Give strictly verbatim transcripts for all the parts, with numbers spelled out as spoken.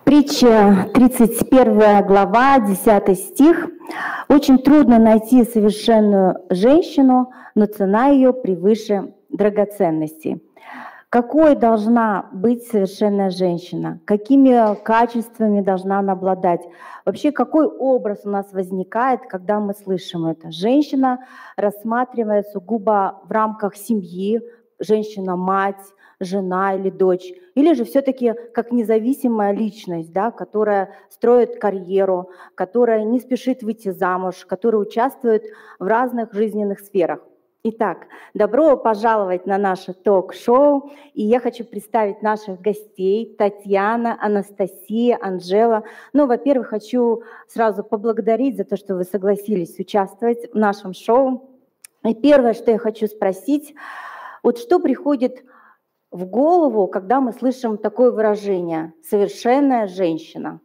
Притча, тридцать первая глава, десятый стих. «Очень трудно найти совершенную женщину, но цена ее превыше драгоценностей». Какой должна быть совершенная женщина? Какими качествами должна она обладать? Вообще, какой образ у нас возникает, когда мы слышим это? Женщина рассматривается сугубо в рамках семьи, женщина-мать, жена или дочь, или же все-таки как независимая личность, да, которая строит карьеру, которая не спешит выйти замуж, которая участвует в разных жизненных сферах. Итак, добро пожаловать на наше ток-шоу, и я хочу представить наших гостей: Татьяна, Анастасия, Анжела. Ну, во-первых, хочу сразу поблагодарить за то, что вы согласились участвовать в нашем шоу. И первое, что я хочу спросить, вот что приходит в голову, когда мы слышим такое выражение «совершенная женщина»?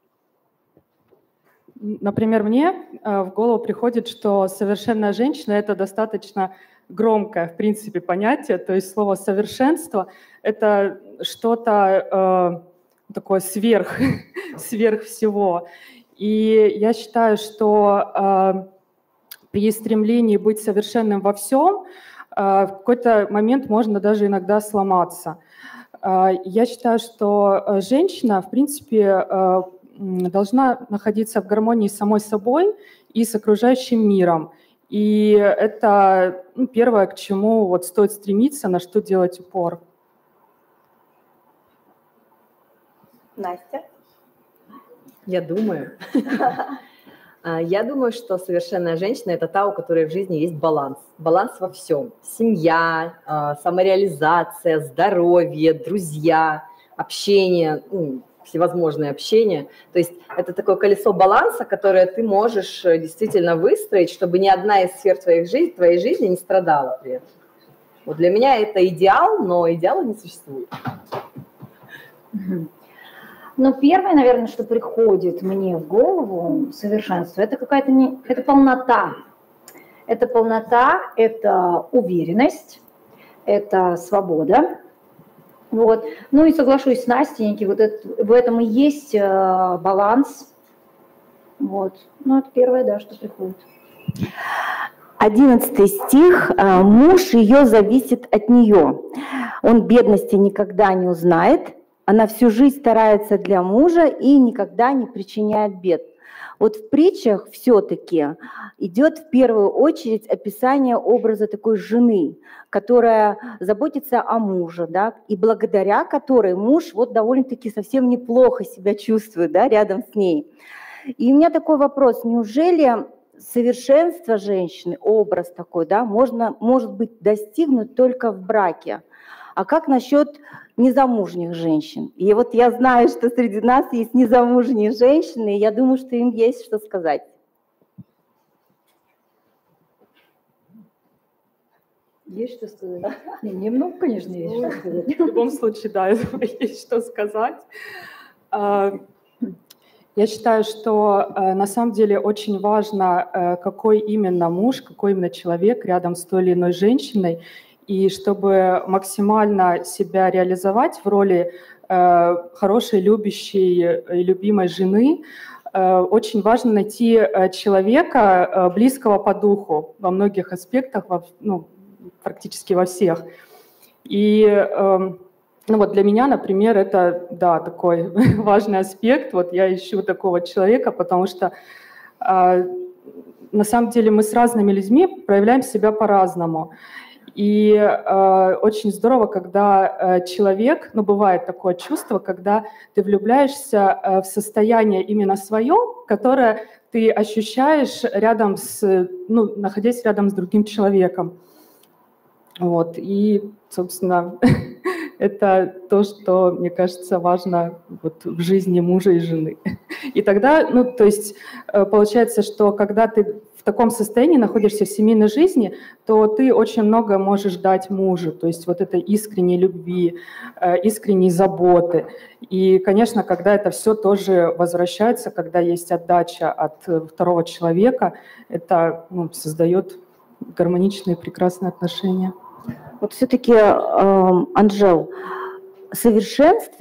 Например, мне в голову приходит, что совершенная женщина — это достаточно громкое, в принципе, понятие. То есть слово «совершенство» — это что-то э, такое сверх, сверх всего. И я считаю, что э, при стремлении быть совершенным во всем э, в какой-то момент можно даже иногда сломаться. Э, я считаю, что женщина, в принципе, э, должна находиться в гармонии с самой собой и с окружающим миром. И это ну, первое, к чему вот стоит стремиться, на что делать упор. Настя? Я думаю. Я думаю, что совершенная женщина – это та, у которой в жизни есть баланс. Баланс во всем. Семья, самореализация, здоровье, друзья, общение, всевозможные общения. То есть это такое колесо баланса, которое ты можешь действительно выстроить, чтобы ни одна из сфер твоей жизни, твоей жизни не страдала при этом. Вот для меня это идеал, но идеала не существует. Но первое, наверное, что приходит мне в голову совершенство, это какая-то не, это полнота. Это полнота, это уверенность, это свобода. Вот. Ну и соглашусь с Настенькой, вот это, в этом и есть э, баланс. Вот. Ну это первое, да, что приходит. Одиннадцатый стих. «Муж ее зависит от нее. Он бедности никогда не узнает. Она всю жизнь старается для мужа и никогда не причиняет бед». Вот в притчах все-таки идет в первую очередь описание образа такой жены, которая заботится о муже, да, и благодаря которой муж вот довольно-таки совсем неплохо себя чувствует, да, рядом с ней. И у меня такой вопрос: неужели совершенство женщины, образ такой, да, можно, может быть достигнут только в браке? А как насчет незамужних женщин? И вот я знаю, что среди нас есть незамужние женщины, и я думаю, что им есть что сказать. Есть что сказать? Не, немного, конечно, есть ну, что сказать. В любом случае, да, есть что сказать. Я считаю, что на самом деле очень важно, какой именно муж, какой именно человек рядом с той или иной женщиной. И чтобы максимально себя реализовать в роли э, хорошей, любящей и любимой жены, э, очень важно найти человека, э, близкого по духу во многих аспектах, во, ну, практически во всех. И э, ну вот для меня, например, это да, такой важный аспект. Вот я ищу такого человека, потому что э, на самом деле мы с разными людьми проявляем себя по-разному. И э, очень здорово, когда э, человек, ну, бывает такое чувство, когда ты влюбляешься э, в состояние именно свое, которое ты ощущаешь рядом с, ну, находясь рядом с другим человеком. Вот. И, собственно, это то, что, мне кажется, важно вот в жизни мужа и жены. И тогда, ну, то есть, получается, что когда ты в таком состоянии находишься в семейной жизни, то ты очень много можешь дать мужу, то есть вот этой искренней любви, искренней заботы. И, конечно, когда это все тоже возвращается, когда есть отдача от второго человека, это ну, создает гармоничные, прекрасные отношения. Вот все-таки, э, Анжел, совершенство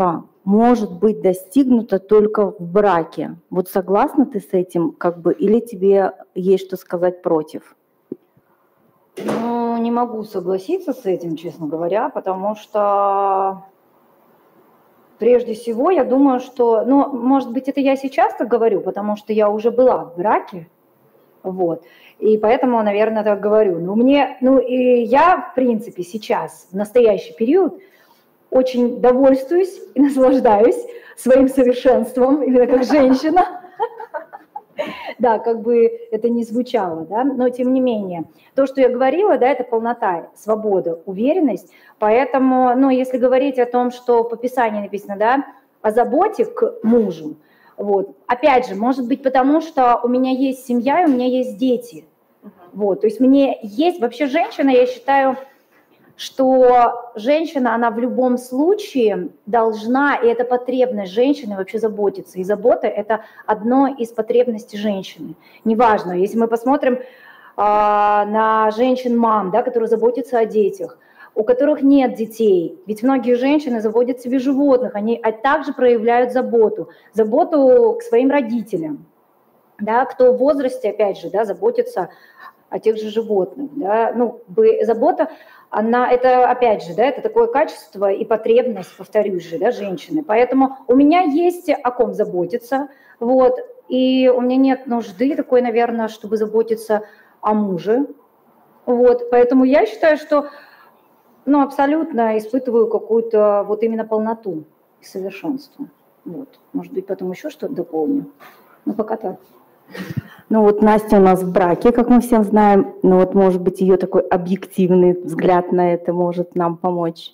может быть достигнуто только в браке. Вот согласна ты с этим, как бы, или тебе есть что сказать против? Ну, не могу согласиться с этим, честно говоря, потому что прежде всего я думаю, что, ну, может быть, это я сейчас так говорю, потому что я уже была в браке, вот, и поэтому, наверное, так говорю. Но мне, ну, и я, в принципе, сейчас, в настоящий период, очень довольствуюсь и наслаждаюсь своим совершенством, именно как женщина. Да, как бы это ни звучало, да, но тем не менее. То, что я говорила, да, это полнота, свобода, уверенность. Поэтому, ну, если говорить о том, что по Писанию написано, да, о заботе к мужу, вот, опять же, может быть, потому что у меня есть семья и у меня есть дети. Вот, то есть мне есть, вообще женщина, я считаю, что женщина, она в любом случае должна, и это потребность женщины вообще заботиться. И забота – это одно из потребностей женщины. Неважно, если мы посмотрим э, на женщин-мам, да, которые заботятся о детях, у которых нет детей. Ведь многие женщины заводят себе животных, они также проявляют заботу, заботу к своим родителям. Да, кто в возрасте, опять же, да, заботится о тех же животных. Да. Ну, забота, она, это, опять же, да, это такое качество и потребность, повторюсь же, да, женщины. Поэтому у меня есть о ком заботиться, вот, и у меня нет нужды такой, наверное, чтобы заботиться о муже. Вот, поэтому я считаю, что, ну, абсолютно испытываю какую-то вот именно полноту и совершенство. Вот. Может быть, потом еще что-то дополню. Ну, пока так. Ну вот Настя у нас в браке, как мы всем знаем, но вот, может быть, ее такой объективный взгляд на это может нам помочь.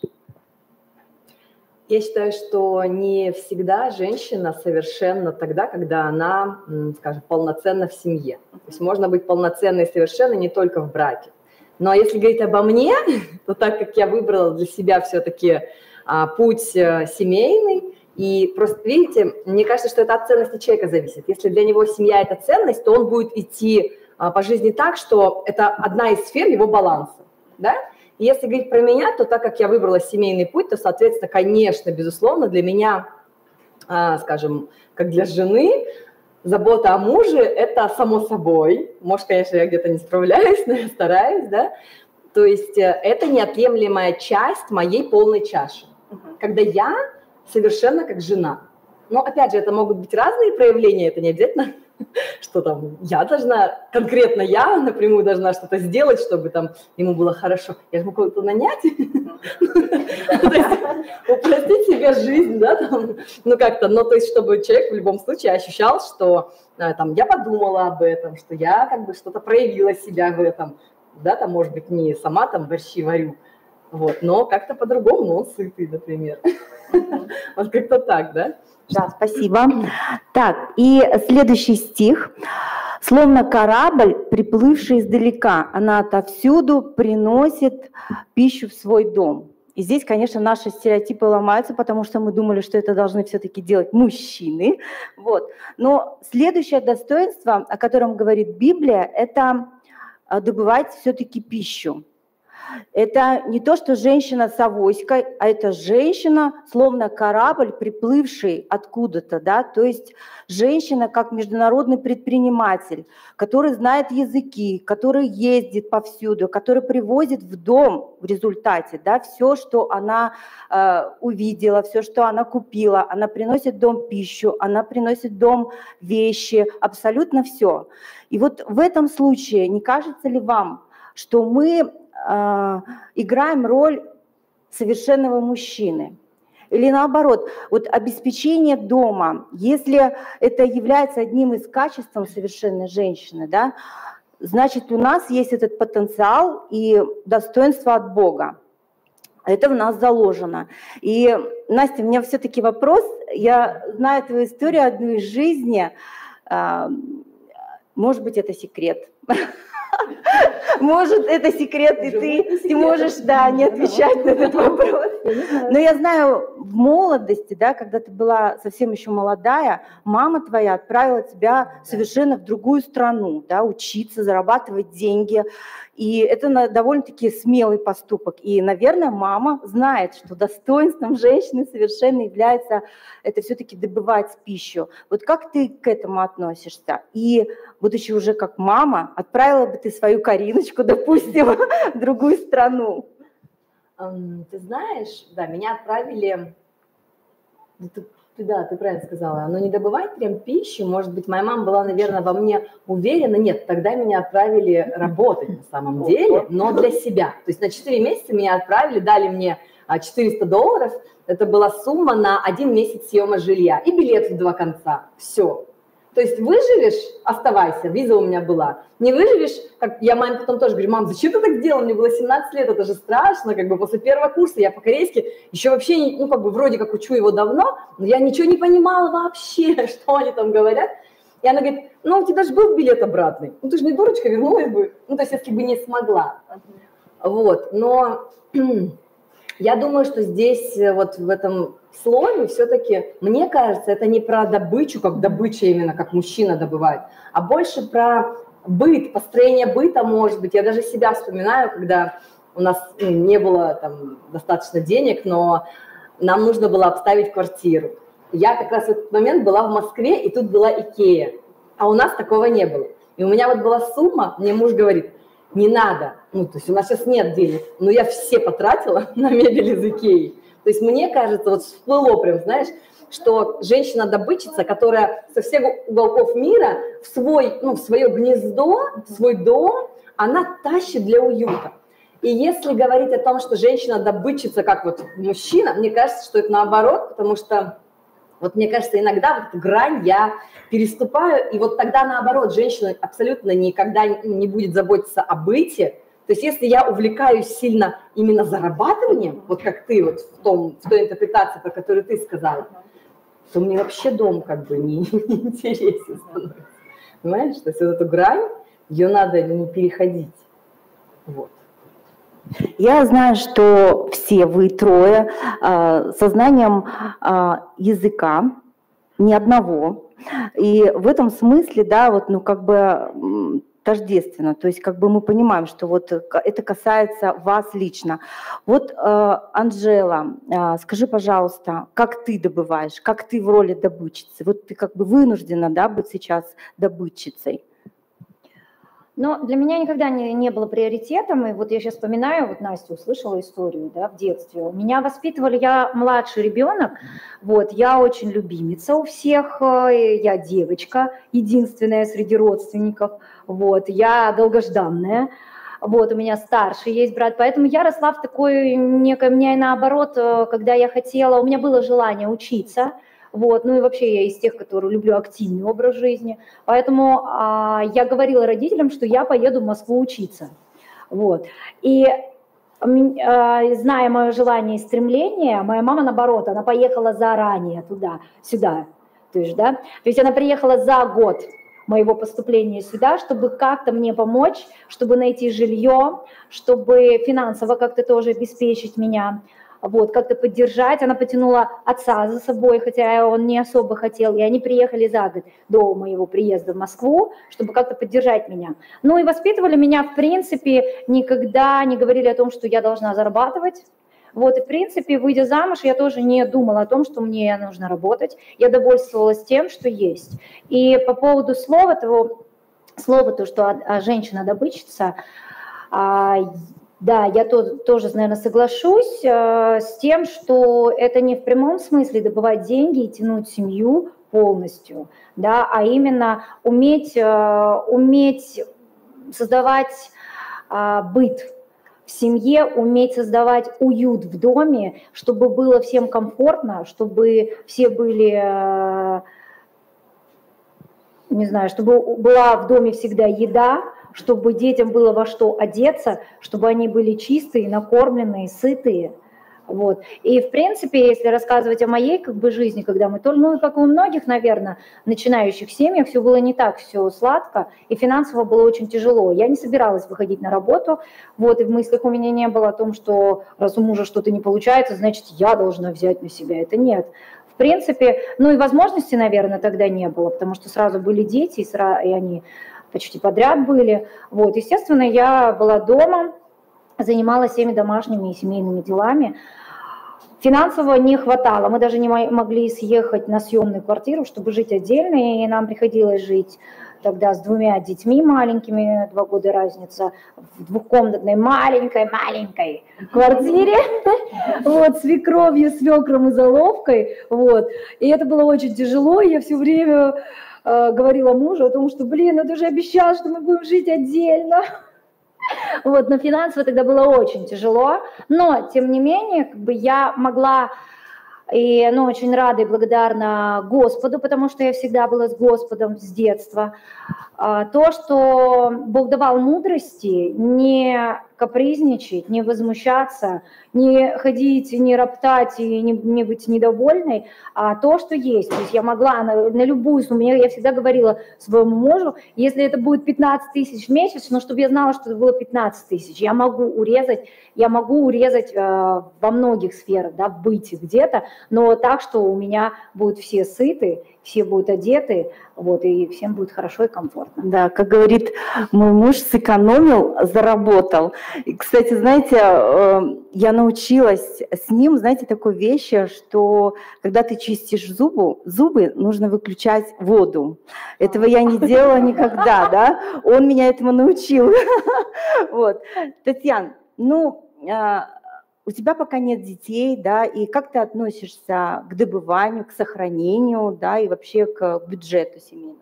Я считаю, что не всегда женщина совершенна тогда, когда она, скажем, полноценна в семье. То есть можно быть полноценной и совершенной не только в браке. Но если говорить обо мне, то так как я выбрала для себя все-таки а, путь семейный, и просто, видите, мне кажется, что это от ценности человека зависит. Если для него семья – это ценность, то он будет идти а, по жизни так, что это одна из сфер его баланса. Да? И если говорить про меня, то так как я выбрала семейный путь, то, соответственно, конечно, безусловно, для меня, а, скажем, как для жены, забота о муже – это само собой. Может, конечно, я где-то не справляюсь, но я стараюсь, да. То есть это неотъемлемая часть моей полной чаши. Когда я совершенно как жена. Но, опять же, это могут быть разные проявления, это не обязательно, что там я должна, конкретно я напрямую должна что-то сделать, чтобы там ему было хорошо. Я же могу кого-то нанять, упростить себе жизнь, да, там, ну как-то, но то есть, чтобы человек в любом случае ощущал, что там я подумала об этом, что я как бы что-то проявила себя в этом, да, там, может быть, не сама там борщи варю, вот, но как-то по-другому, но он сытый, например. Вот как-то так, да? Да, спасибо. Так, и следующий стих. «Словно корабль, приплывший издалека, она отовсюду приносит пищу в свой дом». И здесь, конечно, наши стереотипы ломаются, потому что мы думали, что это должны все-таки делать мужчины. Вот. Но следующее достоинство, о котором говорит Библия, это добывать все-таки пищу. Это не то, что женщина с авоськой, а это женщина, словно корабль, приплывший откуда-то, да, то есть женщина как международный предприниматель, который знает языки, который ездит повсюду, который привозит в дом в результате, да, все, что она э, увидела, все, что она купила, она приносит в дом пищу, она приносит в дом вещи, абсолютно все. И вот в этом случае, не кажется ли вам, что мы играем роль совершенного мужчины? Или наоборот, вот обеспечение дома, если это является одним из качеств совершенной женщины, да, значит, у нас есть этот потенциал и достоинство от Бога. Это в нас заложено. И, Настя, у меня все-таки вопрос. Я знаю твою историю, одну из жизни. Может быть, это секрет. Может, это секрет, и ты, ты можешь, да, не отвечать на этот вопрос. Но я знаю, в молодости, да, когда ты была совсем еще молодая, мама твоя отправила тебя совершенно в другую страну, да, учиться, зарабатывать деньги. И это довольно-таки смелый поступок. И, наверное, мама знает, что достоинством женщины совершенно является это все-таки добывать пищу. Вот как ты к этому относишься? И, будучи уже как мама, отправила бы ты свою Кариночку, допустим, в другую страну? Ты знаешь, да, меня отправили... Ты, да, ты правильно сказала, но не добывать прям пищу, может быть, моя мама была, наверное, во мне уверена, нет, тогда меня отправили работать на самом деле, но для себя. То есть на четыре месяца меня отправили, дали мне четыреста долларов, это была сумма на один месяц съема жилья и билет в два конца, все. То есть выживешь, оставайся, виза у меня была. Не выживешь, как я маме потом тоже говорю, мам, зачем ты так сделала? Мне было семнадцать лет, это же страшно, как бы после первого курса я по-корейски еще вообще, ну, как бы вроде как учу его давно, но я ничего не понимала вообще, что они там говорят. И она говорит, ну, у тебя же был билет обратный, ну, ты же не дурочка, вернулась бы, ну, то есть если бы не смогла. Вот, но я думаю, что здесь вот в этом слове все-таки, мне кажется, это не про добычу, как добыча именно, как мужчина добывает, а больше про быт, построение быта, может быть. Я даже себя вспоминаю, когда у нас ну, не было там достаточно денег, но нам нужно было обставить квартиру. Я как раз в этот момент была в Москве, и тут была Икея, а у нас такого не было. И у меня вот была сумма, мне муж говорит, не надо, ну, то есть у нас сейчас нет денег, но я все потратила на мебель из Икеи. То есть мне кажется, вот всплыло прям, знаешь, что женщина-добытчица, которая со всех уголков мира в, свой, ну, в свое гнездо, в свой дом, она тащит для уюта. И если говорить о том, что женщина-добытчица, как вот мужчина, мне кажется, что это наоборот, потому что, вот мне кажется, иногда вот эту грань я переступаю, и вот тогда наоборот, женщина абсолютно никогда не будет заботиться о быте. То есть если я увлекаюсь сильно именно зарабатыванием, вот как ты вот в, том, в той интерпретации, про которую ты сказала, то мне вообще дом как бы не, не интересен становится. Понимаешь? То есть вот эту грань, ее надо не переходить. Вот. Я знаю, что все вы трое э, со знанием э, языка, ни одного. И в этом смысле, да, вот, ну, как бы... тождественно, то есть как бы мы понимаем, что вот это касается вас лично. Вот, э, Анжела, э, скажи, пожалуйста, как ты добываешь, как ты в роли добытчицы? Вот ты как бы вынуждена, да, быть сейчас добытчицей. Но для меня никогда не, не было приоритетом, и вот я сейчас вспоминаю, вот Настя услышала историю, да, в детстве. Меня воспитывали, я младший ребенок, вот, я очень любимица у всех, я девочка, единственная среди родственников, вот, я долгожданная, вот, у меня старший есть брат, поэтому я росла в такой некой, мне наоборот, когда я хотела, у меня было желание учиться. Вот, ну и вообще я из тех, которые люблю активный образ жизни. Поэтому а, я говорила родителям, что я поеду в Москву учиться. Вот. И а, зная мое желание и стремление, моя мама, наоборот, она поехала заранее туда, сюда. То есть, да? То есть она приехала за год моего поступления сюда, чтобы как-то мне помочь, чтобы найти жилье, чтобы финансово как-то тоже обеспечить меня. Вот, как-то поддержать. Она потянула отца за собой, хотя он не особо хотел. И они приехали за год до моего приезда в Москву, чтобы как-то поддержать меня. Ну и воспитывали меня, в принципе, никогда не говорили о том, что я должна зарабатывать. Вот, и, в принципе, выйдя замуж, я тоже не думала о том, что мне нужно работать. Я довольствовалась тем, что есть. И по поводу слова, того, слова, то, что женщина-добытчица, да, я то, тоже, наверное, соглашусь э, с тем, что это не в прямом смысле добывать деньги и тянуть семью полностью, да, а именно уметь, э, уметь создавать э, быт в семье, уметь создавать уют в доме, чтобы было всем комфортно, чтобы все были, э, не знаю, чтобы была в доме всегда еда, чтобы детям было во что одеться, чтобы они были чистые, накормленные, сытые. Вот. И, в принципе, если рассказывать о моей как бы жизни, когда мы, ну, как у многих, наверное, начинающих семьях, все было не так, все сладко, и финансово было очень тяжело. Я не собиралась выходить на работу, вот, и в мыслях у меня не было о том, что раз у мужа что-то не получается, значит, я должна взять на себя. Это нет. В принципе, ну и возможности, наверное, тогда не было, потому что сразу были дети, и, сразу, и они почти подряд были. Вот. Естественно, я была дома, занималась всеми домашними и семейными делами. Финансово не хватало, мы даже не могли съехать на съемную квартиру, чтобы жить отдельно, и нам приходилось жить тогда с двумя детьми маленькими, два года разница, в двухкомнатной маленькой-маленькой квартире, вот, свекровью, свекром и заловкой, вот, и это было очень тяжело, я все время э, говорила мужу о том, что, блин, ну ты же обещал, что мы будем жить отдельно. Вот, но финансово тогда было очень тяжело, но, тем не менее, как бы я могла, и ну, очень рада и благодарна Господу, потому что я всегда была с Господом с детства. То, что Бог давал мудрости, не капризничать, не возмущаться, не ходить, не роптать и не, не быть недовольной, а то, что есть. То есть я могла на, на любую сумму, я всегда говорила своему мужу, если это будет пятнадцать тысяч в месяц, но чтобы я знала, что это было пятнадцать тысяч, я могу урезать, я могу урезать э, во многих сферах, да, в быте где-то, но так, что у меня будут все сыты, все будут одеты, вот, и всем будет хорошо и комфортно. Да, как говорит мой муж, сэкономил, заработал. И, кстати, знаете, я научилась с ним, знаете, такой вещи, что когда ты чистишь зубы, зубы нужно выключать воду. Этого я не делала никогда, да? Он меня этому научил. Вот. Татьяна, ну, у тебя пока нет детей, да, и как ты относишься к добыванию, к сохранению, да, и вообще к бюджету семейному?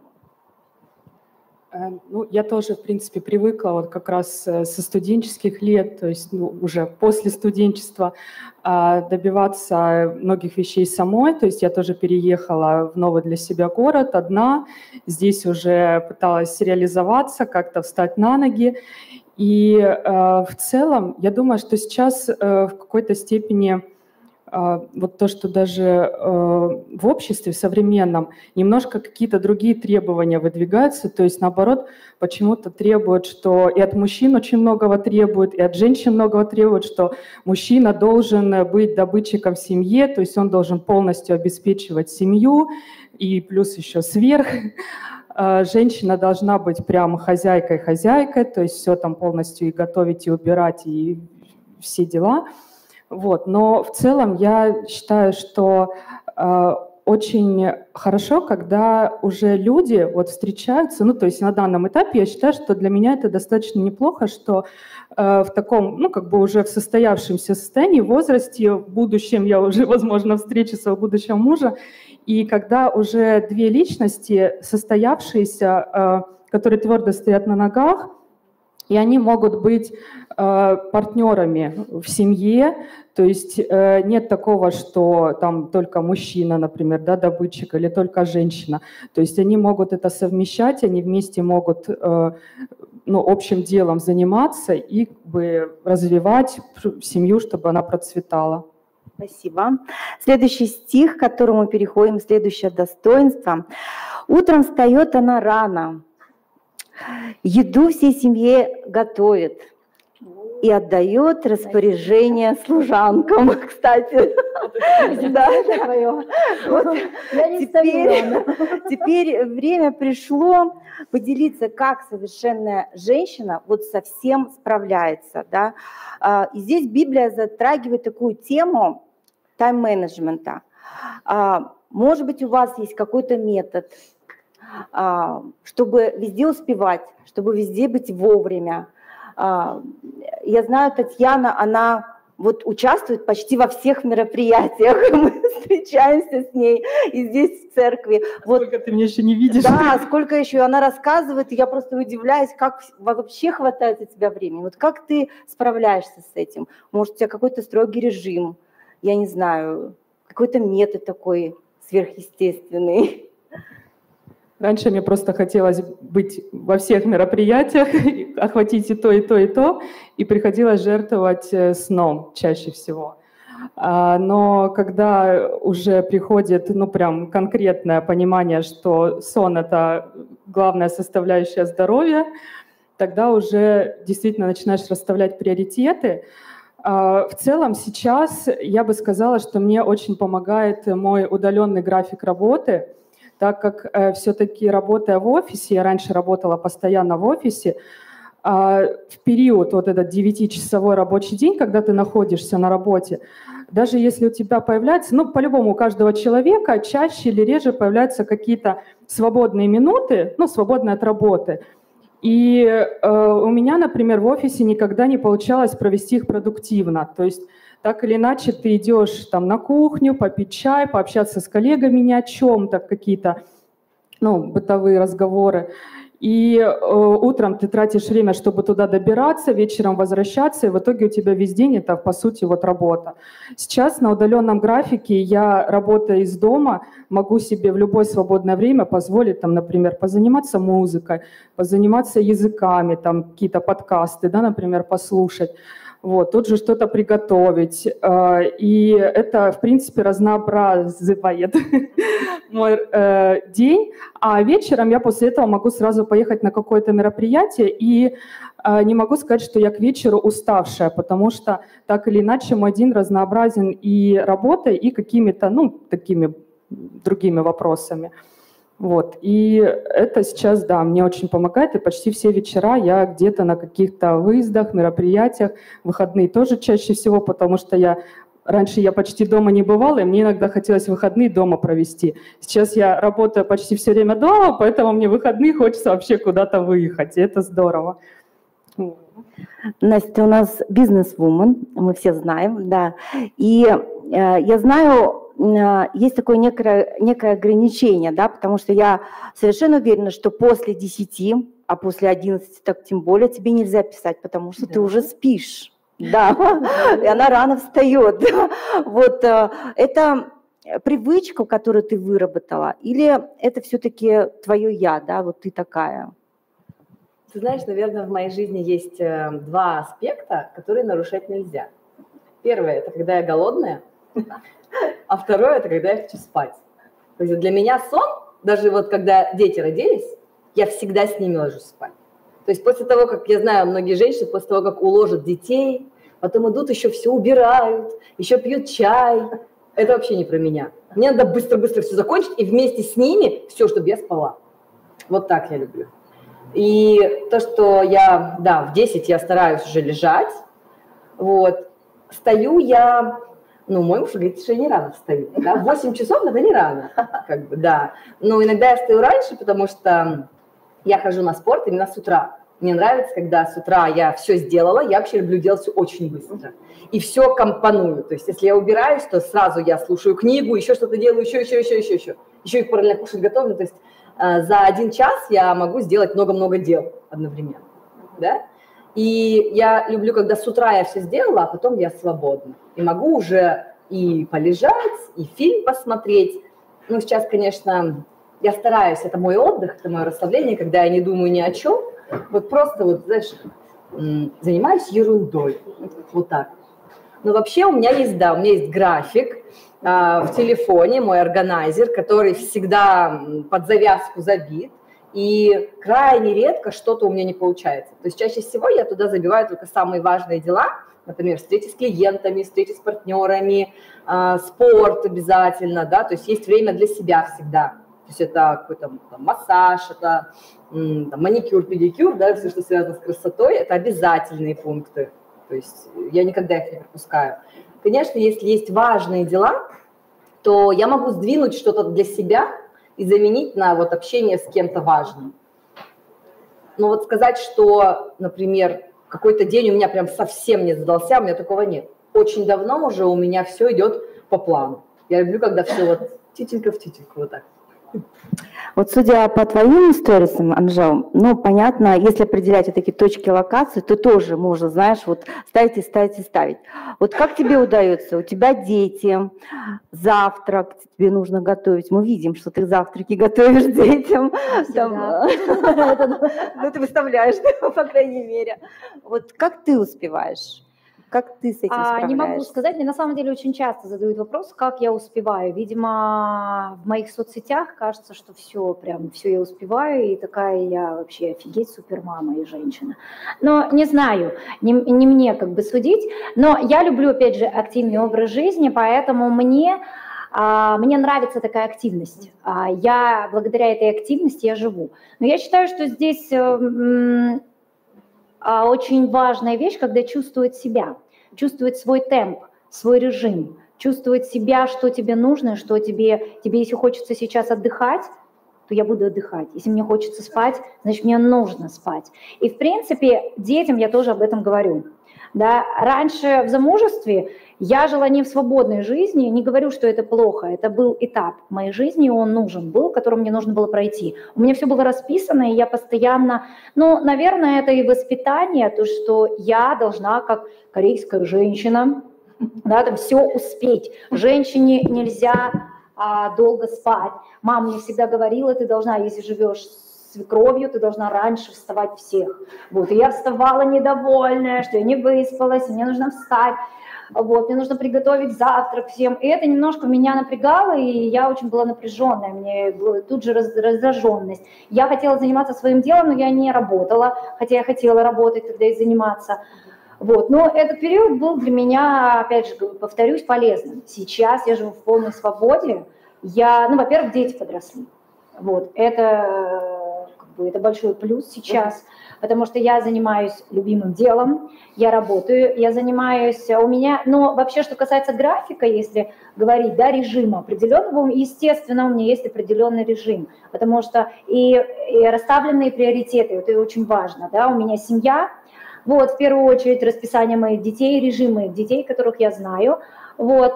Ну, я тоже, в принципе, привыкла вот как раз со студенческих лет, то есть ну, уже после студенчества, добиваться многих вещей самой. То есть я тоже переехала в новый для себя город одна, здесь уже пыталась реализоваться, как-то встать на ноги. И э, в целом, я думаю, что сейчас э, в какой-то степени э, вот то, что даже э, в обществе современном немножко какие-то другие требования выдвигаются, то есть наоборот почему-то требуют, что и от мужчин очень многого требуют, и от женщин многого требуют, что мужчина должен быть добытчиком в семье, то есть он должен полностью обеспечивать семью, и плюс еще сверх. Женщина должна быть прям хозяйкой-хозяйкой, то есть все там полностью и готовить, и убирать, и все дела. Вот. Но в целом я считаю, что э, очень хорошо, когда уже люди вот встречаются, ну то есть на данном этапе я считаю, что для меня это достаточно неплохо, что э, в таком, ну как бы уже в состоявшемся состоянии, в возрасте, в будущем я уже, возможно, встречу своего будущего мужа, и когда уже две личности, состоявшиеся, которые твердо стоят на ногах, и они могут быть партнерами в семье, то есть нет такого, что там только мужчина, например, да, добытчик, или только женщина. То есть они могут это совмещать, они вместе могут ну, общим делом заниматься и как бы развивать семью, чтобы она процветала. Спасибо. Следующий стих, к которому переходим, следующее достоинство. «Утром встает она рано, еду всей семье готовит и отдает распоряжение служанкам». Кстати, теперь время пришло поделиться, как совершенная женщина вот совсем справляется. Да? И здесь Библия затрагивает такую тему тайм-менеджмента. Может быть, у вас есть какой-то метод, чтобы везде успевать, чтобы везде быть вовремя. Я знаю, Татьяна, она вот участвует почти во всех мероприятиях. Мы встречаемся с ней и здесь в церкви. Сколько вот, ты меня еще не видишь. Да, сколько еще. Она рассказывает, и я просто удивляюсь, как вообще хватает у тебя времени. Вот как ты справляешься с этим? Может, у тебя какой-то строгий режим? Я не знаю, какой-то метод такой сверхъестественный. Раньше мне просто хотелось быть во всех мероприятиях, охватить и то, и то, и то, и приходилось жертвовать сном чаще всего. Но когда уже приходит, ну, прям конкретное понимание, что сон – это главная составляющая здоровья, тогда уже действительно начинаешь расставлять приоритеты. В целом сейчас я бы сказала, что мне очень помогает мой удаленный график работы, так как все-таки, работая в офисе, я раньше работала постоянно в офисе, в период вот этот девятичасовой рабочий день, когда ты находишься на работе, даже если у тебя появляется, ну, по-любому у каждого человека чаще или реже появляются какие-то свободные минуты, ну, свободные от работы. И э, у меня, например, в офисе никогда не получалось провести их продуктивно. То есть так или иначе ты идешь там на кухню, попить чай, пообщаться с коллегами ни о чем-то, какие-то, ну, бытовые разговоры. И э, утром ты тратишь время, чтобы туда добираться, вечером возвращаться, и в итоге у тебя весь день это, по сути, вот работа. Сейчас на удаленном графике я, работая из дома, могу себе в любое свободное время позволить, там, например, позаниматься музыкой, позаниматься языками, там, какие-то подкасты, да, например, послушать. Вот, тут же что-то приготовить. И это, в принципе, разнообразивает мой э, день. А вечером я после этого могу сразу поехать на какое-то мероприятие. И э, не могу сказать, что я к вечеру уставшая, потому что так или иначе мой день разнообразен и работой, и какими-то, ну, такими другими вопросами. Вот. И это сейчас, да, мне очень помогает, и почти все вечера я где-то на каких-то выездах, мероприятиях, выходные тоже чаще всего, потому что я раньше я почти дома не бывала, и мне иногда хотелось выходные дома провести. Сейчас я работаю почти все время дома, поэтому мне выходные хочется вообще куда-то выехать, и это здорово. Настя у нас бизнес-вумен, мы все знаем, да, и э, я знаю, есть такое некое, некое ограничение, да, потому что я совершенно уверена, что после десяти, а после одиннадцати так тем более тебе нельзя писать, потому что да. ты уже спишь, да, и она рано встает. Вот это привычка, которую ты выработала, или это все-таки твое я, да, вот ты такая? Ты знаешь, наверное, в моей жизни есть два аспекта, которые нарушать нельзя. Первое – это когда я голодная, а второе – это когда я хочу спать. То есть для меня сон, даже вот когда дети родились, я всегда с ними ложусь спать. То есть после того, как, я знаю, многие женщины после того, как уложат детей, потом идут, еще все убирают, еще пьют чай. Это вообще не про меня. Мне надо быстро-быстро все закончить и вместе с ними все, чтобы я спала. Вот так я люблю. И то, что я, да, в десять я стараюсь уже лежать, вот, стою я... Ну, мой муж говорит, что я не рано встаю. Да? восемь часов – это не рано, как бы, да. Но иногда я встаю раньше, потому что я хожу на спорт именно с утра. Мне нравится, когда с утра я все сделала, я вообще люблю делать все очень быстро. И все компоную. То есть, если я убираюсь, то сразу я слушаю книгу, еще что-то делаю, еще, еще, еще, еще, еще. Еще их параллельно кушать готовлю. То есть, э, за один час я могу сделать много-много дел одновременно, да. И я люблю, когда с утра я все сделала, а потом я свободна. И могу уже и полежать, и фильм посмотреть. Ну, сейчас, конечно, я стараюсь, это мой отдых, это мое расслабление, когда я не думаю ни о чем. Вот просто, вот, знаешь, занимаюсь ерундой. Вот так. Но вообще у меня есть, да, у меня есть график а, в телефоне, мой органайзер, который всегда под завязку забит. И крайне редко что-то у меня не получается. То есть чаще всего я туда забиваю только самые важные дела, например, встречи с клиентами, встречи с партнерами, э, спорт обязательно, да, то есть есть время для себя всегда. То есть это какой-то там, массаж, это м, там, маникюр, педикюр, да, все, что связано с красотой, это обязательные пункты. То есть я никогда их не пропускаю. Конечно, если есть важные дела, то я могу сдвинуть что-то для себя и заменить на вот общение с кем-то важным. Но вот сказать, что, например, какой-то день у меня прям совсем не задался, у меня такого нет. Очень давно уже у меня все идет по плану. Я люблю, когда все вот тителька в тительку, вот так. Вот судя по твоим сторисам, Анжел, ну, понятно, если определять вот такие точки локации, то тоже можно, знаешь, вот ставить и ставить и ставить. Вот как тебе удается? У тебя дети, завтрак тебе нужно готовить. Мы видим, что ты завтраки готовишь детям. Ну, ты выставляешь, по крайней мере. Вот как ты успеваешь? Как ты с этим А, справляешься? не могу сказать, мне на самом деле очень часто задают вопрос, как я успеваю. Видимо, в моих соцсетях кажется, что все, прям все я успеваю, и такая я вообще офигеть супермама и женщина. Но не знаю, не, не мне как бы судить, но я люблю, опять же, активный образ жизни, поэтому мне, а, мне нравится такая активность. А, я благодаря этой активности я живу. Но я считаю, что здесь... М- А очень важная вещь, когда чувствует себя, чувствует свой темп, свой режим, чувствует себя, что тебе нужно, что тебе, тебе если хочется сейчас отдыхать, то я буду отдыхать. Если мне хочется спать, значит, мне нужно спать. И, в принципе, детям я тоже об этом говорю. Да, раньше в замужестве я жила не в свободной жизни, не говорю, что это плохо, это был этап в моей жизни, он нужен был, который мне нужно было пройти. У меня все было расписано, и я постоянно, ну, наверное, это и воспитание, то, что я должна, как корейская женщина, да, там все успеть. Женщине нельзя а, долго спать. Мама мне всегда говорила, ты должна, если живешь свекровью, ты должна раньше вставать всех. Вот, и я вставала недовольная, что я не выспалась, мне нужно встать, вот, мне нужно приготовить завтрак всем. И это немножко меня напрягало, и я очень была напряженная, мне была тут же раздраженность. Я хотела заниматься своим делом, но я не работала, хотя я хотела работать тогда и заниматься. Вот. Но этот период был для меня, опять же, повторюсь, полезным. Сейчас я живу в полной свободе. Я, ну, во-первых, дети подросли. Вот. Это, как бы, это большой плюс сейчас, потому что я занимаюсь любимым делом, я работаю, я занимаюсь, у меня, но вообще, что касается графика, если говорить, да, режима определенного, естественно, у меня есть определенный режим, потому что и, и расставленные приоритеты, это очень важно, да, у меня семья, вот, в первую очередь, расписание моих детей, режим моих детей, которых я знаю, вот,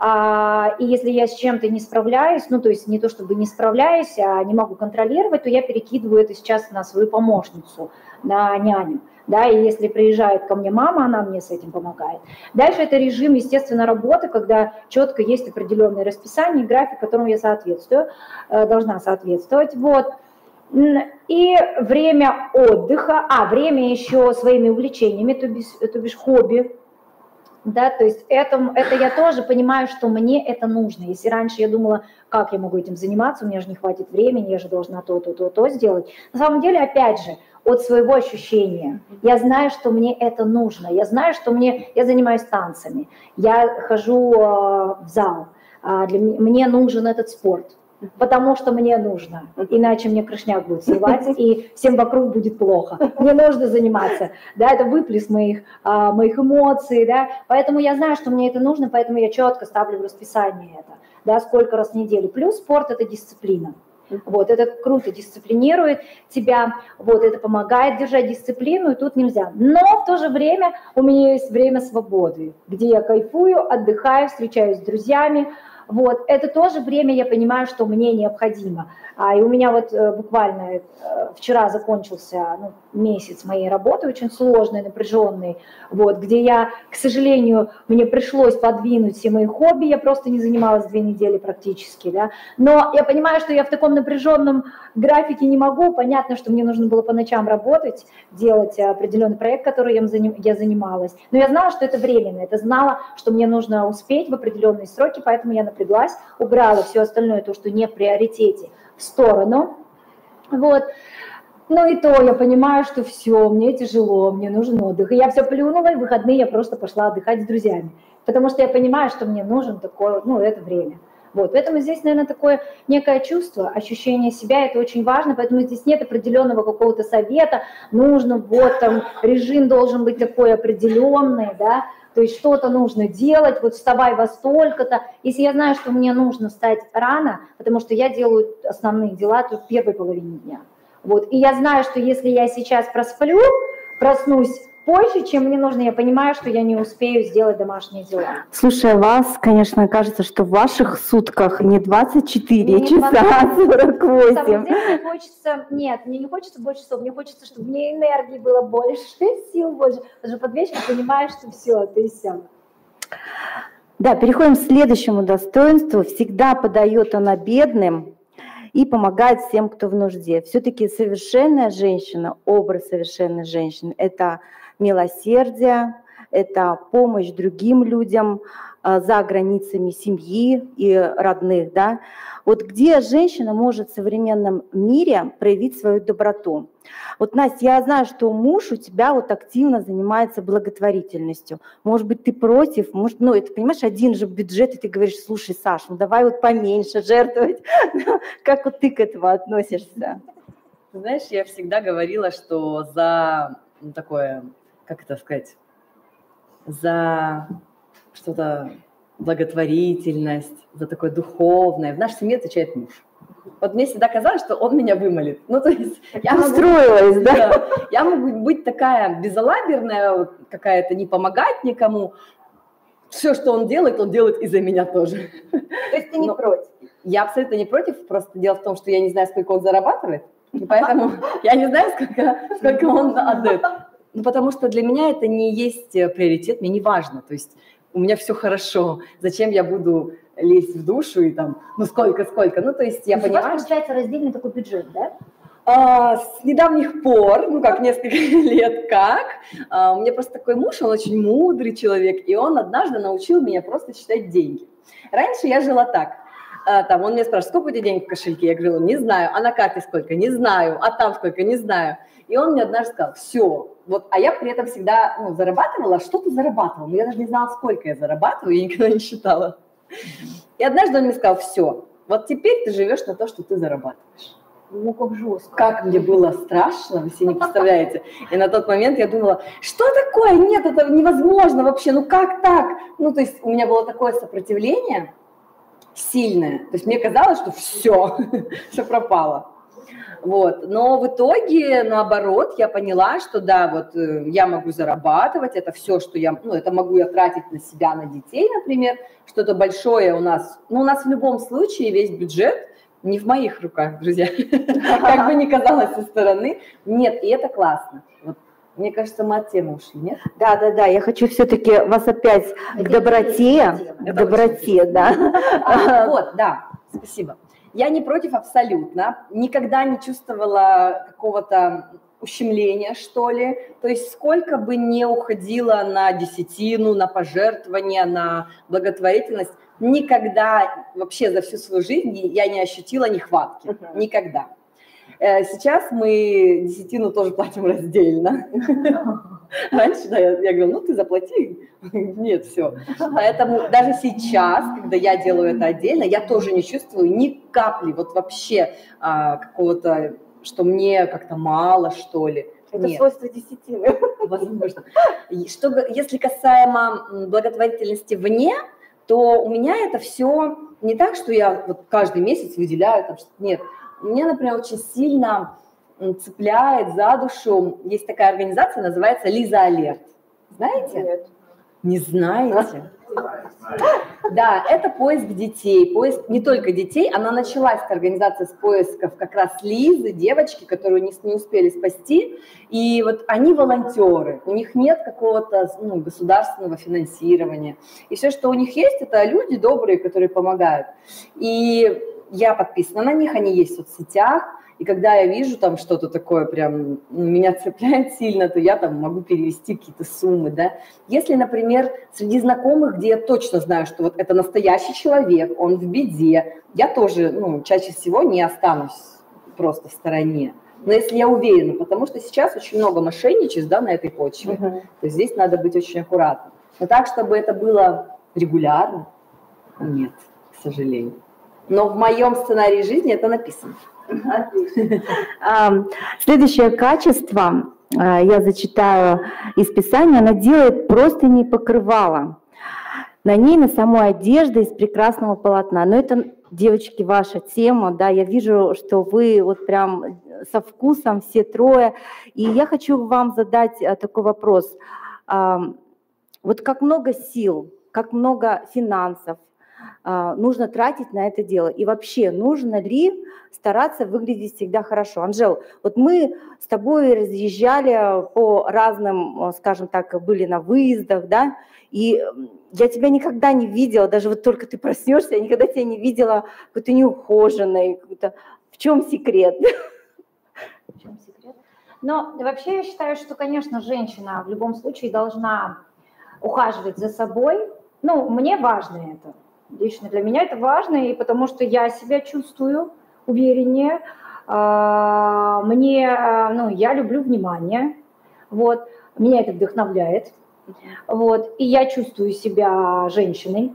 а, и если я с чем-то не справляюсь, ну, то есть не то чтобы не справляюсь, а не могу контролировать, то я перекидываю это сейчас на свою помощницу, на няню, да, и если приезжает ко мне мама, она мне с этим помогает. Дальше это режим, естественно, работы, когда четко есть определенное расписание, график, которому я соответствую, должна соответствовать, вот. И время отдыха, а, время еще своими увлечениями, то бишь, то бишь хобби, да, то есть это, это я тоже понимаю, что мне это нужно. Если раньше я думала, как я могу этим заниматься, у меня же не хватит времени, я же должна то, то, то, то сделать. На самом деле, опять же, от своего ощущения. Я знаю, что мне это нужно, я знаю, что мне, я занимаюсь танцами, я хожу э, в зал, э, для, мне нужен этот спорт. Потому что мне нужно, иначе мне крышняк будет срывать, и всем вокруг будет плохо. Мне нужно заниматься, да, это выплеск моих, а, моих эмоций, да, поэтому я знаю, что мне это нужно, поэтому я четко ставлю в расписание это, да, сколько раз в неделю. Плюс спорт – это дисциплина. Вот, это круто дисциплинирует тебя, вот, это помогает держать дисциплину, и тут нельзя. Но в то же время у меня есть время свободы, где я кайфую, отдыхаю, встречаюсь с друзьями. Вот, это тоже время, я понимаю, что мне необходимо. А, и у меня вот э, буквально э, вчера закончился ну, месяц моей работы, очень сложный, напряженный, вот, где я, к сожалению, мне пришлось подвинуть все мои хобби, я просто не занималась две недели практически, да. Но я понимаю, что я в таком напряженном графике не могу, понятно, что мне нужно было по ночам работать, делать определенный проект, который я занималась. Но я знала, что это временно, это знала, что мне нужно успеть в определенные сроки, поэтому я напряглась, убрала все остальное, то, что не в приоритете, в сторону, вот, ну и то я понимаю, что все, мне тяжело, мне нужен отдых, и я все плюнула, и в выходные я просто пошла отдыхать с друзьями, потому что я понимаю, что мне нужен такое, ну, это время, вот, поэтому здесь, наверное, такое некое чувство, ощущение себя, это очень важно, поэтому здесь нет определенного какого-то совета, нужно, вот, там, режим должен быть такой определенный, да, то есть что-то нужно делать, вот вставай во столько-то. Если я знаю, что мне нужно встать рано, потому что я делаю основные дела то в первой половине дня. Вот. И я знаю, что если я сейчас просплю, проснусь позже, чем мне нужно, я понимаю, что я не успею сделать домашние дела. Слушая вас, конечно, кажется, что в ваших сутках не двадцать четыре не часа, а сорок восемь. На самом деле мне хочется, нет, мне не хочется больше часов, мне хочется, чтобы мне энергии было больше, сил больше, потому что под вечер понимаешь, что все, ты все. Да, переходим к следующему достоинству. Всегда подает она бедным и помогает всем, кто в нужде. Все-таки совершенная женщина, образ совершенной женщины – это милосердие, это помощь другим людям за границами семьи и родных, да. Вот где женщина может в современном мире проявить свою доброту? Вот, Настя, я знаю, что муж у тебя вот активно занимается благотворительностью. Может быть, ты против? Может, ну, это, понимаешь, один же бюджет, и ты говоришь, слушай, Саш, ну давай вот поменьше жертвовать. Как вот ты к этому относишься? Знаешь, я всегда говорила, что за ну, такое, как это сказать, за что-то благотворительность, за такое духовное в нашей семье отвечает муж. Вот мне всегда казалось, что он меня вымолит. Ну, то есть я устроилась, могу, да? да? Я могу быть такая безалаберная, вот, какая-то не помогать никому. Все, что он делает, он делает и за меня тоже. То есть ты не Но против? Я абсолютно не против, просто дело в том, что я не знаю, сколько он зарабатывает, и поэтому я не знаю, сколько, сколько он отдает. Ну, потому что для меня это не есть приоритет, мне не важно. То есть у меня все хорошо. Зачем я буду лезть в душу и там, ну сколько, сколько? Ну, то есть я то понимаю... У вас получается раздельный такой бюджет, да? А, с недавних пор, ну как несколько лет как, а, у меня просто такой муж, он очень мудрый человек, и он однажды научил меня просто считать деньги. Раньше я жила так. А, там, он меня спрашивает, сколько у тебя денег в кошельке? Я говорила, не знаю. А на карте сколько? Не знаю. А там сколько? Не знаю. И он мне однажды сказал, все. Вот, а я при этом всегда ну, зарабатывала, что-то зарабатывала. Но я даже не знала, сколько я зарабатываю, я никогда не считала. И однажды он мне сказал, все, вот теперь ты живешь на то, что ты зарабатываешь. Ну, как жестко. Как мне было страшно, вы себе не представляете. И на тот момент я думала, что такое? Нет, это невозможно вообще, ну как так? Ну, то есть у меня было такое сопротивление сильное. То есть мне казалось, что все, все пропало. Вот. Но в итоге, наоборот, я поняла, что да, вот э, я могу зарабатывать, это все, что я, ну, это могу я тратить на себя, на детей, например, что-то большое у нас, ну, у нас в любом случае весь бюджет не в моих руках, друзья, как бы ни казалось со стороны, нет, и это классно. Вот. Мне кажется, мы от темы ушли, нет? Да, да, да, я хочу все-таки вас опять к доброте, к доброте, да. Вот, да, спасибо. Я не против абсолютно, никогда не чувствовала какого-то ущемления, что ли. То есть сколько бы ни уходило на десятину, на пожертвования, на благотворительность, никогда вообще за всю свою жизнь я не ощутила нехватки. Uh-huh. Никогда. Сейчас мы десятину тоже платим раздельно. Раньше, да, я, я говорю, ну ты заплати. Нет, все. Поэтому даже сейчас, когда я делаю это отдельно, я тоже не чувствую ни капли, вот вообще а, какого-то, что мне как-то мало, что ли. Это Нет. свойство десятины. Возможно. Чтобы, если касаемо благотворительности вне, то у меня это все не так, что я вот каждый месяц выделяю там что-то. Нет. Меня, например, очень сильно цепляет за душу. Есть такая организация, называется Лиза Алерт. Знаете? Нет. Не знаете? Да, это поиск детей, поиск не только детей. Она началась, эта организация, с поисков как раз Лизы, девочки, которую не, не успели спасти. И вот они волонтеры, у них нет какого-то ну, государственного финансирования. И все, что у них есть, это люди добрые, которые помогают. И я подписана на них, они есть в соцсетях. И когда я вижу там что-то такое, прям меня цепляет сильно, то я там могу перевести какие-то суммы, да. Если, например, среди знакомых, где я точно знаю, что вот это настоящий человек, он в беде, я тоже, ну, чаще всего не останусь просто в стороне. Но если я уверена, потому что сейчас очень много мошенничеств, да, на этой почве, uh-huh. то здесь надо быть очень аккуратным. Но так, чтобы это было регулярно, нет, к сожалению. Но в моем сценарии жизни это написано. Следующее качество, я зачитаю из Писания, она делает простыни покрывала. На ней, на самой одежде из прекрасного полотна. Но это, девочки, ваша тема, да, я вижу, что вы вот прям со вкусом все трое. И я хочу вам задать такой вопрос. Вот как много сил, как много финансов нужно тратить на это дело? И вообще, нужно ли стараться выглядеть всегда хорошо? Анжел, вот мы с тобой разъезжали по разным, скажем так, были на выездах, да, и я тебя никогда не видела, даже вот только ты проснешься, я никогда тебя не видела какой-то неухоженной, какой-то... В чем секрет? В чем секрет? Но вообще я считаю, что, конечно, женщина в любом случае должна ухаживать за собой, ну, мне важно это. Лично для меня это важно, и потому что я себя чувствую увереннее. Мне, ну, я люблю внимание, вот, меня это вдохновляет, вот, и я чувствую себя женщиной,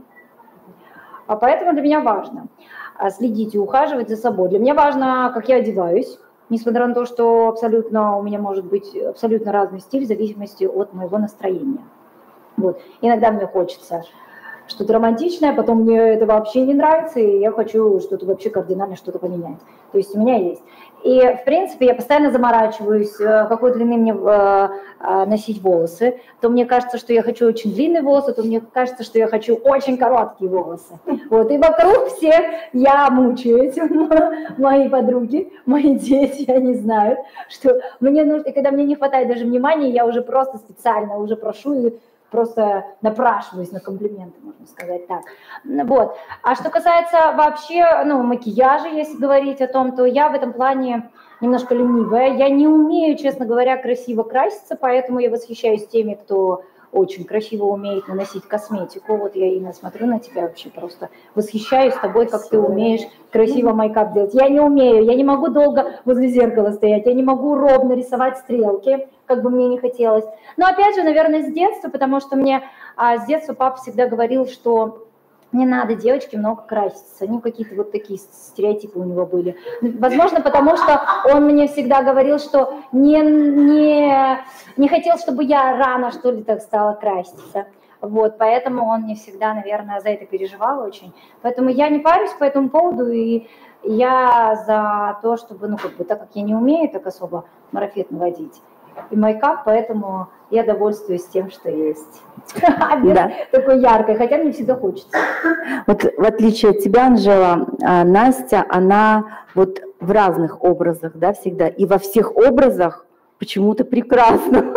а поэтому для меня важно следить и ухаживать за собой. Для меня важно, как я одеваюсь, несмотря на то, что абсолютно у меня может быть абсолютно разный стиль в зависимости от моего настроения. Вот. Иногда мне хочется что-то романтичное, потом мне это вообще не нравится, и я хочу что-то вообще кардинально что-то поменять. То есть у меня есть. И, в принципе, я постоянно заморачиваюсь, какой длины мне носить волосы. То мне кажется, что я хочу очень длинные волосы, то мне кажется, что я хочу очень короткие волосы. Вот. И вокруг всех я мучаюсь. Мои подруги, мои дети, они знают, что мне нужно, и когда мне не хватает даже внимания, я уже просто специально уже прошу, просто напрашиваюсь на комплименты, можно сказать так. Вот. А что касается вообще, ну, макияжа, если говорить о том, то я в этом плане немножко ленивая. Я не умею, честно говоря, красиво краситься, поэтому я восхищаюсь теми, кто очень красиво умеет наносить косметику. Вот я, Инна, смотрю на тебя, вообще просто восхищаюсь тобой, как ты умеешь красиво мейкап делать. Я не умею, я не могу долго возле зеркала стоять, я не могу ровно рисовать стрелки, как бы мне не хотелось. Но опять же, наверное, с детства, потому что мне а, с детства папа всегда говорил, что не надо, девочки, много краситься. Ну, какие-то вот такие стереотипы у него были. Возможно, потому что он мне всегда говорил, что не, не, не хотел, чтобы я рано, что ли, так стала краситься. Вот, поэтому он мне всегда, наверное, за это переживал очень. Поэтому я не парюсь по этому поводу, и я за то, чтобы, ну, как бы, так как я не умею так особо марафет наводить, и мейкап, поэтому я довольствуюсь тем, что есть. Без да. такой яркой, хотя мне всегда хочется. Вот в отличие от тебя, Анжела, Настя, она вот в разных образах, да, всегда, и во всех образах почему-то прекрасно.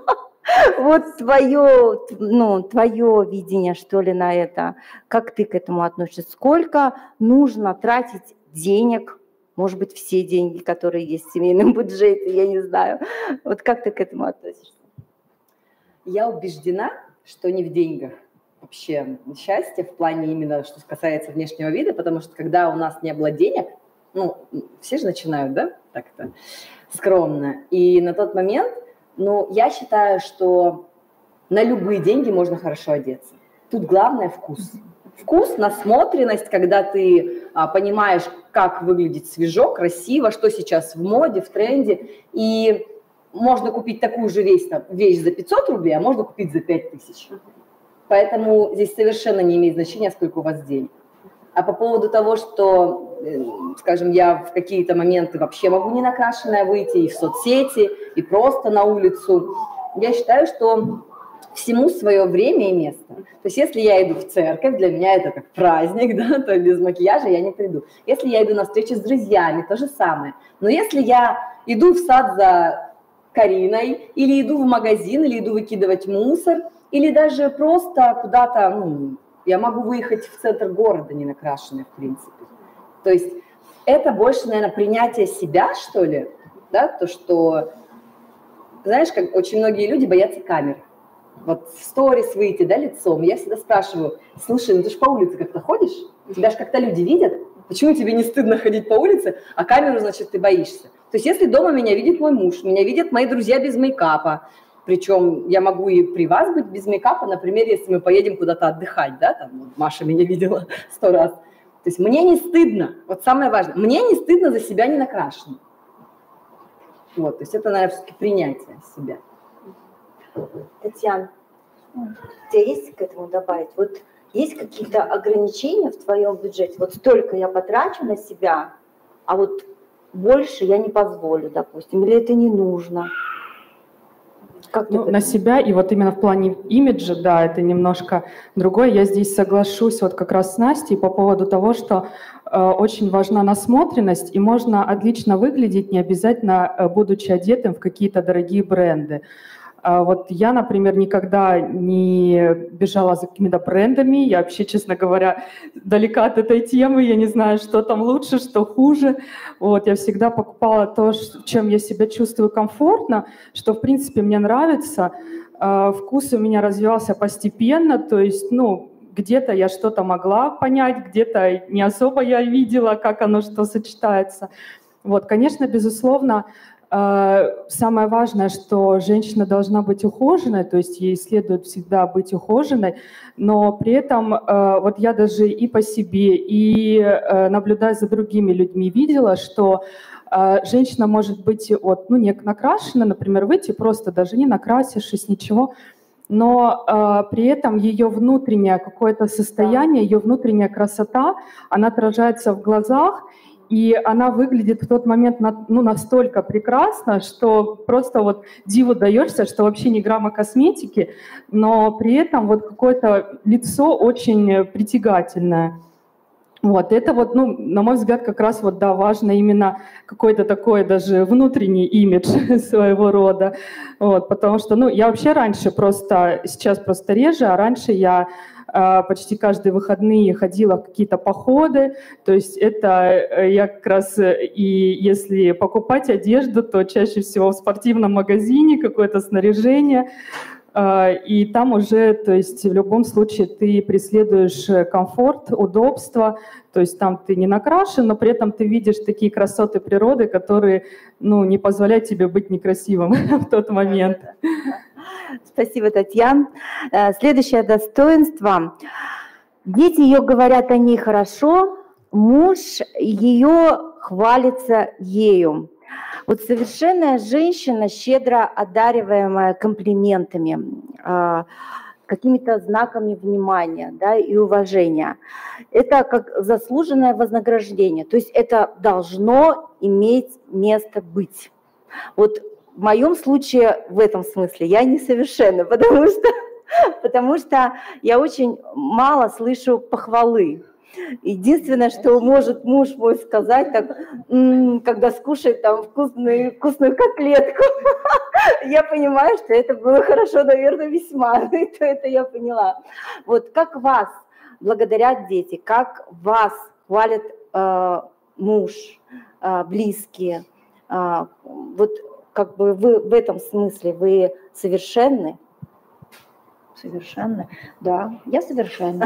Вот твое, ну, твое видение, что ли, на это, как ты к этому относишься? Сколько нужно тратить денег? Может быть, все деньги, которые есть в семейном бюджете, я не знаю. Вот как ты к этому относишься? Я убеждена, что не в деньгах вообще счастье в плане именно, что касается внешнего вида, потому что когда у нас не было денег, ну, все же начинают, да, так-то скромно. И на тот момент, ну, я считаю, что на любые деньги можно хорошо одеться. Тут главное вкус. Вкус, насмотренность, когда ты а, понимаешь, как выглядит свежо, красиво, что сейчас в моде, в тренде. И можно купить такую же вещь, там, вещь за пятьсот рублей, а можно купить за пять тысяч. Поэтому здесь совершенно не имеет значения, сколько у вас денег. А по поводу того, что, скажем, я в какие-то моменты вообще могу не накрашенная выйти и в соцсети, и просто на улицу, я считаю, что всему свое время и место. То есть если я иду в церковь, для меня это как праздник, да, то без макияжа я не приду. Если я иду на встречу с друзьями, то же самое. Но если я иду в сад за Кариной, или иду в магазин, или иду выкидывать мусор, или даже просто куда-то, ну, я могу выехать в центр города не накрашенной, в принципе. То есть это больше, наверное, принятие себя, что ли, да, то, что, знаешь, как очень многие люди боятся камер. Вот в сторис выйти, да, лицом. Я всегда спрашиваю: слушай, ну ты же по улице как-то ходишь? Тебя же как-то люди видят? Почему тебе не стыдно ходить по улице, а камеру, значит, ты боишься? То есть если дома меня видит мой муж, меня видят мои друзья без мейкапа, причем я могу и при вас быть без мейкапа, например, если мы поедем куда-то отдыхать, да, там Маша меня видела сто раз. То есть мне не стыдно, вот самое важное, мне не стыдно за себя не накрашенной. Вот, то есть это, наверное, все-таки принятие себя. Татьяна, у тебя есть к этому добавить? Вот есть какие-то ограничения в твоем бюджете? Вот столько я потрачу на себя, а вот больше я не позволю, допустим, или это не нужно? Как ну, на себя и вот именно в плане имиджа, да, это немножко другое. Я здесь соглашусь вот как раз с Настей по поводу того, что э, очень важна насмотренность, и можно отлично выглядеть, не обязательно э, будучи одетым в какие-то дорогие бренды. Вот я, например, никогда не бежала за какими-то брендами. Я вообще, честно говоря, далека от этой темы. Я не знаю, что там лучше, что хуже. Вот, я всегда покупала то, в чем я себя чувствую комфортно, что, в принципе, мне нравится. Вкус у меня развивался постепенно, то есть, ну, где-то я что-то могла понять, где-то не особо я видела, как оно что сочетается. Вот, конечно, безусловно, самое важное, что женщина должна быть ухоженной, то есть ей следует всегда быть ухоженной, но при этом вот я даже и по себе, и наблюдая за другими людьми видела, что женщина может быть вот, ну, не накрашена, например, выйти просто даже не накрасившись, ничего, но э, при этом ее внутреннее какое-то состояние, ее внутренняя красота, она отражается в глазах, и она выглядит в тот момент на, ну, настолько прекрасно, что просто вот диву даешься, что вообще ни грамма косметики, но при этом вот какое-то лицо очень притягательное. Вот, это вот, ну, на мой взгляд, как раз вот, да, важно именно какой-то такой даже внутренний имидж своего рода, вот, потому что, ну, я вообще раньше просто, сейчас просто реже, а раньше я э, почти каждые выходные ходила в какие-то походы, то есть это я как раз, и если покупать одежду, то чаще всего в спортивном магазине какое-то снаряжение, и там уже, то есть в любом случае ты преследуешь комфорт, удобство, то есть там ты не накрашен, но при этом ты видишь такие красоты природы, которые, ну, не позволяют тебе быть некрасивым в тот момент. Спасибо, Татьяна. Следующее достоинство. Дети ее говорят о ней хорошо, муж ее хвалится ею. Вот совершенная женщина, щедро одариваемая комплиментами, какими-то знаками внимания, да, и уважения, это как заслуженное вознаграждение. То есть это должно иметь место быть. Вот в моем случае в этом смысле я несовершенна, потому что, потому что я очень мало слышу похвалы. Единственное, что может муж мой сказать, так, м-м, когда скушает там вкусную, вкусную котлетку, я понимаю, что это было хорошо, наверное, весьма, то это я поняла. Вот как вас благодарят дети, как вас хвалят э, муж, э, близкие, э, вот как бы вы в этом смысле вы совершенны? Совершенно, да, я совершенна.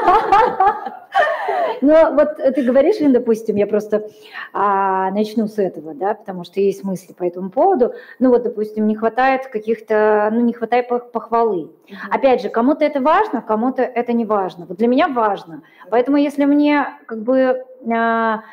Но вот ты говоришь, Лин, допустим, я просто а, начну с этого, да, потому что есть мысли по этому поводу. Ну вот, допустим, не хватает каких-то, ну не хватает похвалы. Mm-hmm. Опять же, кому-то это важно, кому-то это не важно. Вот для меня важно. Поэтому если мне как бы а,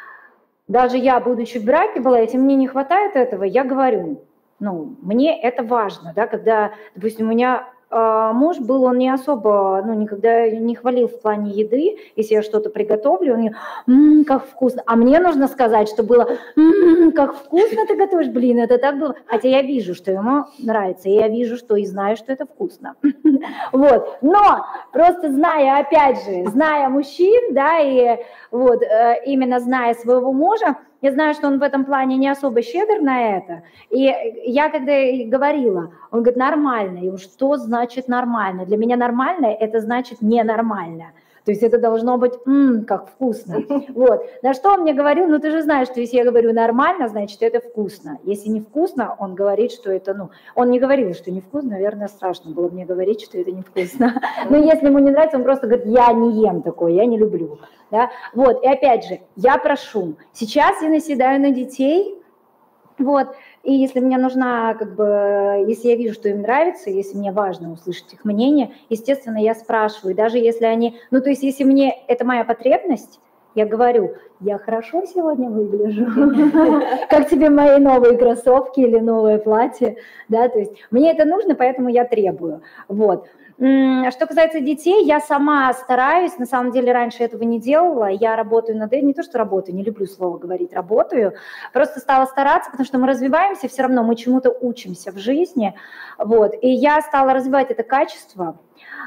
даже я, будучи в браке была, если мне не хватает этого, я говорю, ну мне это важно, да, когда, допустим, у меня муж был, он не особо, ну, никогда не хвалил в плане еды. Если я что-то приготовлю, он мне, м-м, как вкусно. А мне нужно сказать, что было, м-м, как вкусно ты готовишь, блин, это так было. Хотя я вижу, что ему нравится, и я вижу, что и знаю, что это вкусно. Вот. Но просто зная, опять же, зная мужчин, да, и вот именно зная своего мужа, я знаю, что он в этом плане не особо щедр на это. И я когда говорила, он говорит, нормально. И что значит нормально? Для меня нормально – это значит ненормально. То есть это должно быть, м-м, как вкусно. Вот. На что он мне говорил, ну ты же знаешь, что если я говорю нормально, значит это вкусно. Если не вкусно, он говорит, что это, ну, он не говорил, что невкусно, наверное, страшно было мне говорить, что это невкусно. Но если ему не нравится, он просто говорит, я не ем такое, я не люблю. Да? Вот, и опять же, я прошу, сейчас я наседаю на детей, вот, и если мне нужна, как бы, если я вижу, что им нравится, если мне важно услышать их мнение, естественно, я спрашиваю, даже если они, ну, то есть, если мне, это моя потребность, я говорю, я хорошо сегодня выгляжу, как тебе мои новые кроссовки или новое платье, да, то есть, мне это нужно, поэтому я требую, вот. Что касается детей, я сама стараюсь, на самом деле раньше этого не делала, я работаю над этим, не то что работаю, не люблю слово говорить, работаю, просто стала стараться, потому что мы развиваемся, все равно мы чему-то учимся в жизни, вот, и я стала развивать это качество,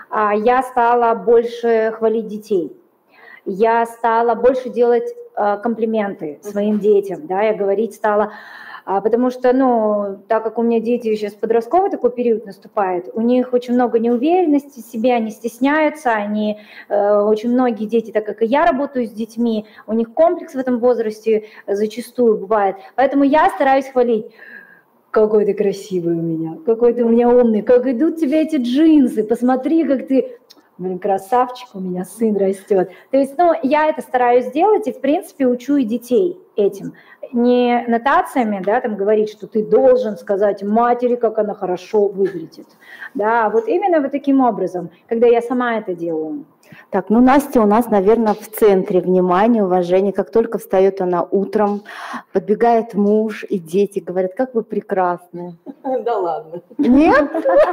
я стала больше хвалить детей, я стала больше делать комплименты своим детям, да, я говорить стала, А, потому что, ну, так как у меня дети сейчас подростковый такой период наступает, у них очень много неуверенности в себе, они стесняются, они, э, очень многие дети, так как и я работаю с детьми, у них комплекс в этом возрасте зачастую бывает. Поэтому я стараюсь хвалить. Какой ты красивый у меня, какой ты у меня умный, как идут тебе эти джинсы, посмотри, как ты, блин, красавчик, у меня сын растет. То есть, ну, я это стараюсь сделать и, в принципе, учу и детей этим. Не нотациями, да, там говорить, что ты должен сказать матери, как она хорошо выглядит, да, а вот именно вот таким образом, когда я сама это делаю. Так, ну Настя у нас, наверное, в центре внимания, уважения. Как только встает она утром, подбегает муж и дети, говорят, как вы прекрасны. Да ладно. Нет?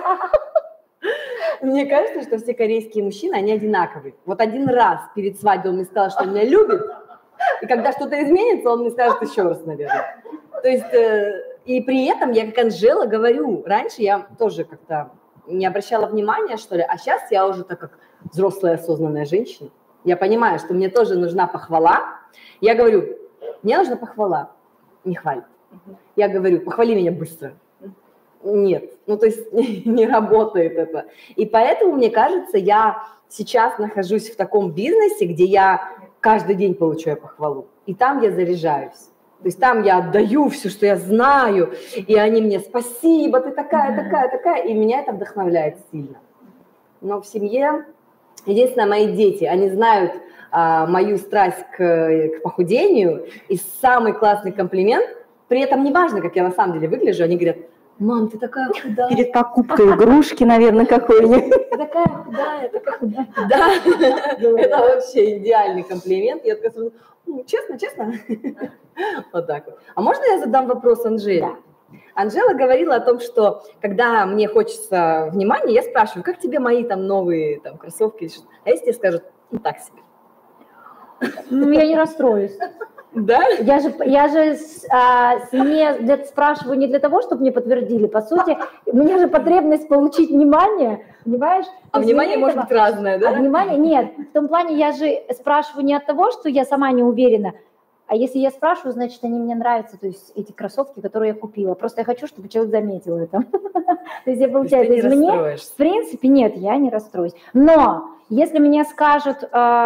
Мне кажется, что все корейские мужчины, они одинаковые. Вот один раз перед свадьбой он мне сказал, что он меня любит, и когда что-то изменится, он мне скажет еще раз, наверное. То есть, и при этом я как Анжела говорю, раньше я тоже как-то не обращала внимания, что ли, а сейчас я уже так как взрослая осознанная женщина, я понимаю, что мне тоже нужна похвала. Я говорю, мне нужна похвала, не хваль. Я говорю, похвали меня быстро. Нет, ну то есть не работает это. И поэтому, мне кажется, я сейчас нахожусь в таком бизнесе, где я каждый день получаю похвалу. И там я заряжаюсь. То есть там я отдаю все, что я знаю, и они мне спасибо, ты такая, такая, такая. И меня это вдохновляет сильно. Но в семье, единственное, мои дети, они знают а, мою страсть к, к похудению. И самый классный комплимент, при этом не важно, как я на самом деле выгляжу, они говорят, мам, ты такая худая. Перед покупкой игрушки, наверное, какой-нибудь. Ты такая худая, такая худая. Да, это вообще идеальный комплимент. Я такая сразу, честно, честно. Вот так вот. А можно я задам вопрос Анжеле? Анжела говорила о том, что когда мне хочется внимания, я спрашиваю, как тебе мои там новые там кроссовки? А если тебе скажут, ну так себе? Ну, я не расстроюсь. Да? Я же, я же а, не для, спрашиваю не для того, чтобы мне подтвердили. По сути, у меня же потребность получить внимание, понимаешь? А внимание может быть разное, да? А внимание нет. В том плане я же спрашиваю не от того, что я сама не уверена, а если я спрашиваю, значит, они мне нравятся, то есть эти кроссовки, которые я купила. Просто я хочу, чтобы человек заметил это. То есть я, получается, из мне, в принципе, нет, я не расстроюсь. Но если мне скажут...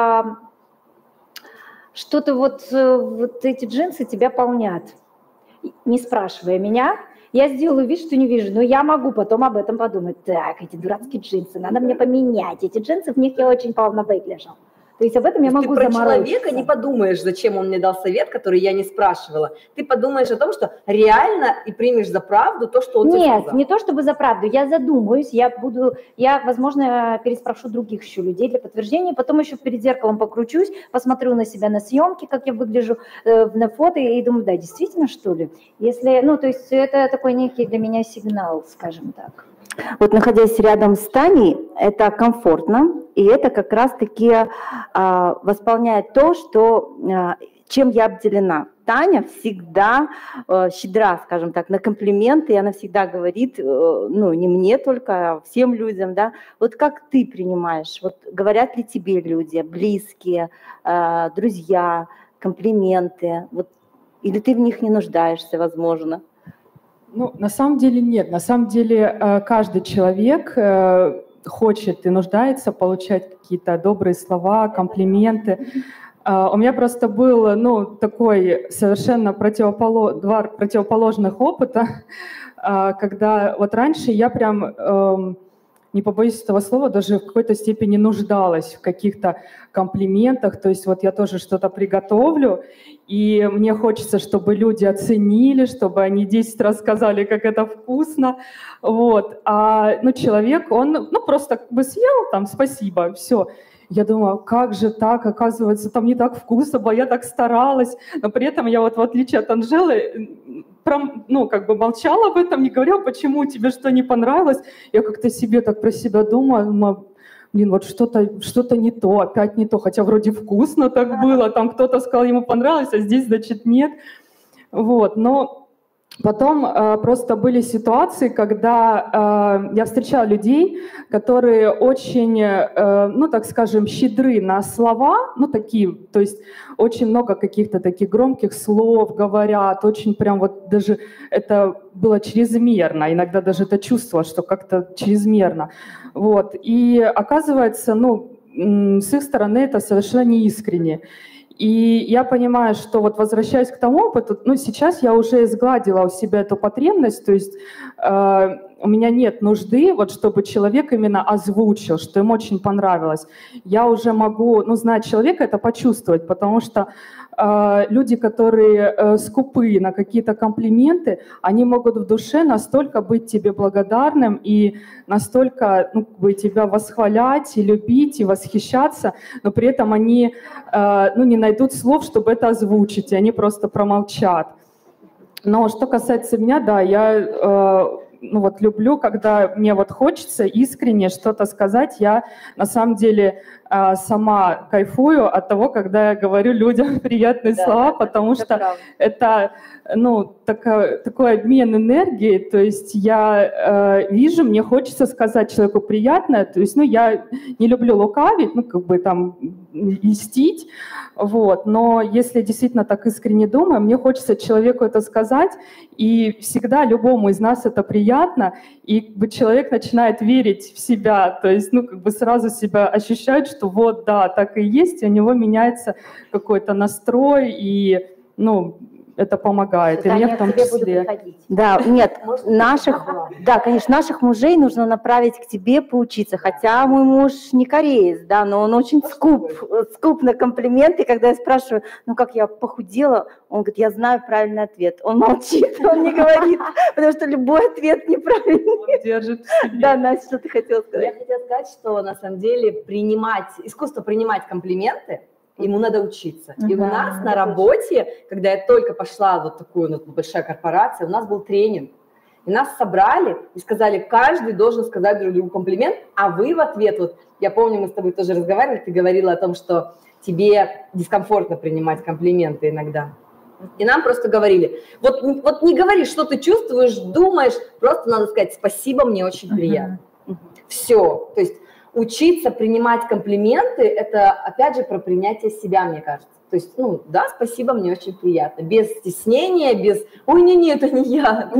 что-то вот, вот эти джинсы тебя полнят, не спрашивая меня, я сделаю вид, что не вижу, но я могу потом об этом подумать. Так, эти дурацкие джинсы, надо мне поменять. Эти джинсы, в них я очень полно выгляжу. То есть об этом я могу заморочиться. Ты про человека не подумаешь, зачем он мне дал совет, который я не спрашивала. Ты подумаешь о том, что реально и примешь за правду то, что он Нет, тебе сказал. Нет, не то чтобы за правду. Я задумаюсь, я буду, я, возможно, переспрошу других еще людей для подтверждения, потом еще перед зеркалом покручусь, посмотрю на себя на съемке, как я выгляжу э, на фото и думаю, да, действительно, что ли? Если, ну, то есть это такой некий для меня сигнал, скажем так. Вот находясь рядом с Таней, это комфортно, и это как раз-таки а, восполняет то, что, а, чем я обделена. Таня всегда а, щедра, скажем так, на комплименты, и она всегда говорит, а, ну, не мне только, а всем людям, да. Вот как ты принимаешь? Вот говорят ли тебе люди, близкие, а, друзья, комплименты? Вот, или ты в них не нуждаешься, возможно? Ну, на самом деле нет. На самом деле каждый человек хочет и нуждается получать какие-то добрые слова, комплименты. У меня просто был, ну, такой совершенно противополож... два противоположных опыта, когда вот раньше я прям, не побоюсь этого слова, даже в какой-то степени нуждалась в каких-то комплиментах. То есть вот я тоже что-то приготовлю, и мне хочется, чтобы люди оценили, чтобы они десять раз сказали, как это вкусно. Вот. А ну, человек, он ну, просто как бы съел, там, спасибо, все. Я думаю, как же так, оказывается, там не так вкусно было, я так старалась. Но при этом я вот в отличие от Анжелы, прям, ну, как бы молчала об этом, не говорила, почему тебе что не понравилось. Я как-то себе так про себя думаю, блин, вот что-то что-то не то, опять не то, хотя вроде вкусно так было, там кто-то сказал, ему понравилось, а здесь, значит, нет. Вот, но Потом э, просто были ситуации, когда э, я встречала людей, которые очень, э, ну так скажем, щедры на слова, ну такие, то есть очень много каких-то таких громких слов говорят, очень прям вот даже это было чрезмерно, иногда даже это чувствовала, что как-то чрезмерно. Вот. И оказывается, ну, с их стороны это совершенно неискренне. И я понимаю, что вот возвращаясь к тому опыту, ну, сейчас я уже изгладила у себя эту потребность, то есть э, у меня нет нужды, вот, чтобы человек именно озвучил, что им очень понравилось. Я уже могу, ну, знать человека, это почувствовать, потому что э, люди, которые э, скупы на какие-то комплименты, они могут в душе настолько быть тебе благодарным и настолько, ну, как бы тебя восхвалять и любить и восхищаться, но при этом они э, ну, не найдут слов, чтобы это озвучить, и они просто промолчат. Но что касается меня, да, я э, ну, вот, люблю, когда мне вот хочется искренне что-то сказать. Я на самом деле э, сама кайфую от того, когда я говорю людям приятные да, слова, потому это что правда. Это ну, такой, такой обмен энергией. То есть я э, вижу, мне хочется сказать человеку приятное. То есть ну, я не люблю лукавить, ну, как бы там льстить. Вот. Но если действительно так искренне думаю, мне хочется человеку это сказать, и всегда любому из нас это приятно, и как бы, человек начинает верить в себя, то есть ну, как бы сразу себя ощущает, что вот, да, так и есть, и у него меняется какой-то настрой, и ну, это помогает. И мне в том числе. Да, нет, наших, да, конечно, наших мужей нужно направить к тебе поучиться. Хотя мой муж не кореец, да, но он очень скуп, скуп на комплименты. Когда я спрашиваю, ну как я похудела, он говорит, я знаю правильный ответ. Он молчит, он не говорит, потому что любой ответ неправильный. Он держит в себе. Да, Настя, что ты хотела сказать? Я хотела сказать, что на самом деле принимать, искусство принимать комплименты, ему надо учиться. И да, у нас на работе, когда я только пошла в вот такую вот большая корпорация, у нас был тренинг. И нас собрали и сказали, каждый должен сказать друг другу комплимент, а вы в ответ, вот я помню, мы с тобой тоже разговаривали, ты говорила о том, что тебе дискомфортно принимать комплименты иногда. И нам просто говорили, вот, вот не говори, что ты чувствуешь, думаешь, просто надо сказать спасибо, мне очень приятно. Uh-huh. Все, то есть учиться принимать комплименты, это, опять же, про принятие себя, мне кажется. То есть, ну, да, спасибо, мне очень приятно. Без стеснения, без «Ой, не-не, это не я».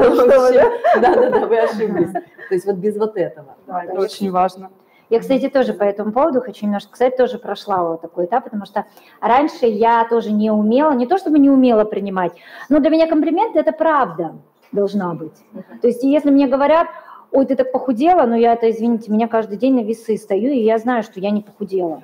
Да-да-да, вы ошиблись. То есть вот без вот этого. Это очень важно. Я, кстати, тоже по этому поводу хочу немножко сказать, тоже прошла вот такой этап, потому что раньше я тоже не умела, не то чтобы не умела принимать, но для меня комплименты – это правда должна быть. То есть если мне говорят, ой, ты так похудела, но я это, извините, меня каждый день на весы стою, и я знаю, что я не похудела.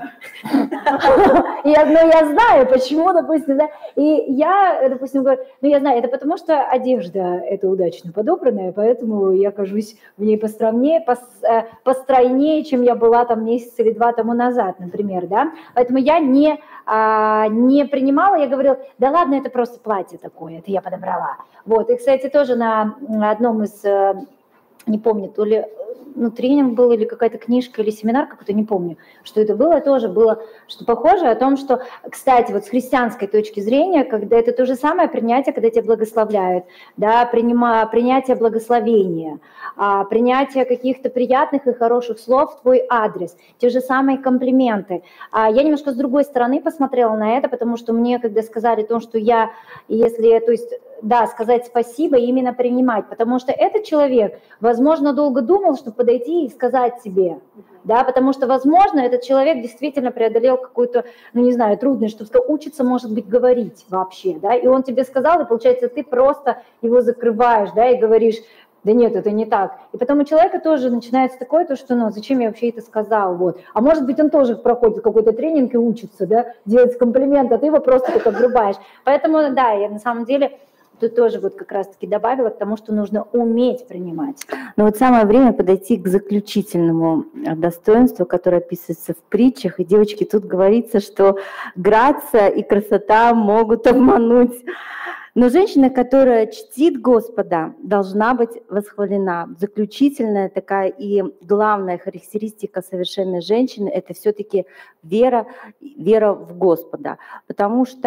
Но я знаю, почему, допустим, да. И я, допустим, говорю, ну я знаю, это потому что одежда это удачно подобранная, поэтому я кажусь в ней постройнее, постройнее, чем я была там месяц или два тому назад, например, да. Поэтому я не, не принимала, я говорила, да ладно, это просто платье такое, это я подобрала. Вот, и, кстати, тоже на одном из... не помню, то ли ну, тренинг был, или какая-то книжка, или семинар, какой-то, не помню, что это было, тоже было что похоже о том, что, кстати, вот с христианской точки зрения, когда это то же самое принятие, когда тебя благословляют, да, принима, принятие благословения, а, принятие каких-то приятных и хороших слов в твой адрес, те же самые комплименты. А, я немножко с другой стороны посмотрела на это, потому что мне, когда сказали то, что я, если, то есть, да, сказать спасибо и именно принимать, потому что этот человек, возможно, долго думал, чтобы подойти и сказать себе, да, потому что, возможно, этот человек действительно преодолел какую-то, ну, не знаю, трудность, чтобы сказать, учится, может быть, говорить вообще, да, и он тебе сказал, и, получается, ты просто его закрываешь, да, и говоришь, да нет, это не так. И потом у человека тоже начинается такое, то, что, ну, зачем я вообще это сказал, вот. А может быть, он тоже проходит какой-то тренинг и учится, да, делать комплименты, а ты его просто так обрубаешь. Поэтому, да, я на самом деле... Тут тоже вот как раз-таки добавила к тому, что нужно уметь принимать. Но вот самое время подойти к заключительному достоинству, которое описывается в притчах. И, девочки, тут говорится, что грация и красота могут обмануть. Но женщина, которая чтит Господа, должна быть восхвалена. Заключительная такая и главная характеристика совершенной женщины – это все-таки вера, вера в Господа. Потому что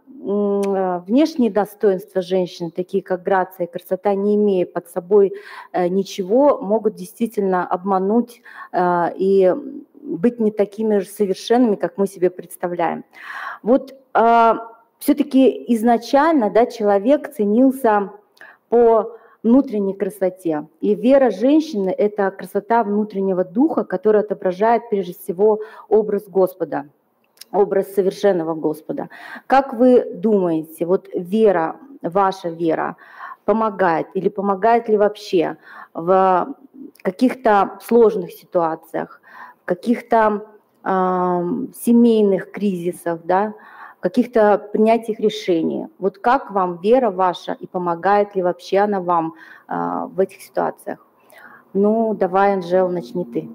внешние достоинства женщины, такие как грация и красота, не имея под собой ничего, могут действительно обмануть и быть не такими же совершенными, как мы себе представляем. Вот все-таки изначально, да, человек ценился по внутренней красоте. И вера женщины – это красота внутреннего духа, которая отображает прежде всего образ Господа, образ совершенного Господа. Как вы думаете, вот вера, ваша вера помогает или помогает ли вообще в каких-то сложных ситуациях, в каких-то э, семейных кризисах, да, каких-то принятиях решений? Вот как вам вера ваша и помогает ли вообще она вам э, в этих ситуациях? Ну, давай, Анжела, начни ты.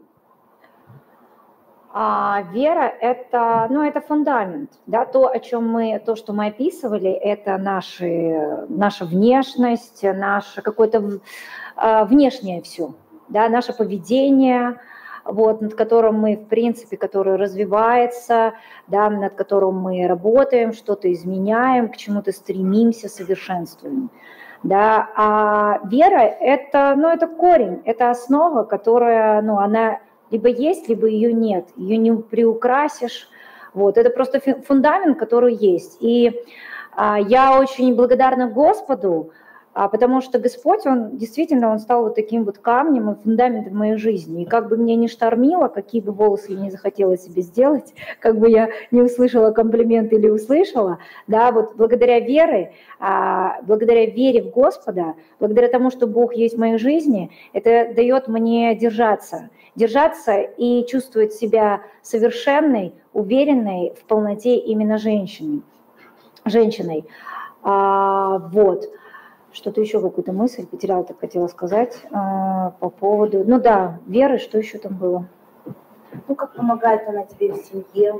А вера – это, ну, это фундамент, да, то, о чем мы, то, что мы описывали, это наши, наша внешность, наше какое-то э, внешнее все, да, наше поведение, вот, над которым мы, в принципе, который развивается, да, над которым мы работаем, что-то изменяем, к чему-то стремимся, совершенствуем. Да. А вера – это, ну, это корень, это основа, которая, ну, она либо есть, либо ее нет, ее не приукрасишь. Вот. Это просто фундамент, который есть. И а, я очень благодарна Господу, А потому что Господь, Он действительно, Он стал вот таким вот камнем и фундаментом моей жизни. И как бы мне ни штормило, какие бы волосы я не захотела себе сделать, как бы я не услышала комплимент или услышала, да, вот благодаря вере, благодаря вере в Господа, благодаря тому, что Бог есть в моей жизни, это дает мне держаться. Держаться и чувствовать себя совершенной, уверенной в полноте именно женщиной. женщиной. А, вот. Что-то еще, какую-то мысль потеряла, так хотела сказать а, по поводу... Ну да, веры, что еще там было? Ну, как помогает она тебе в семье?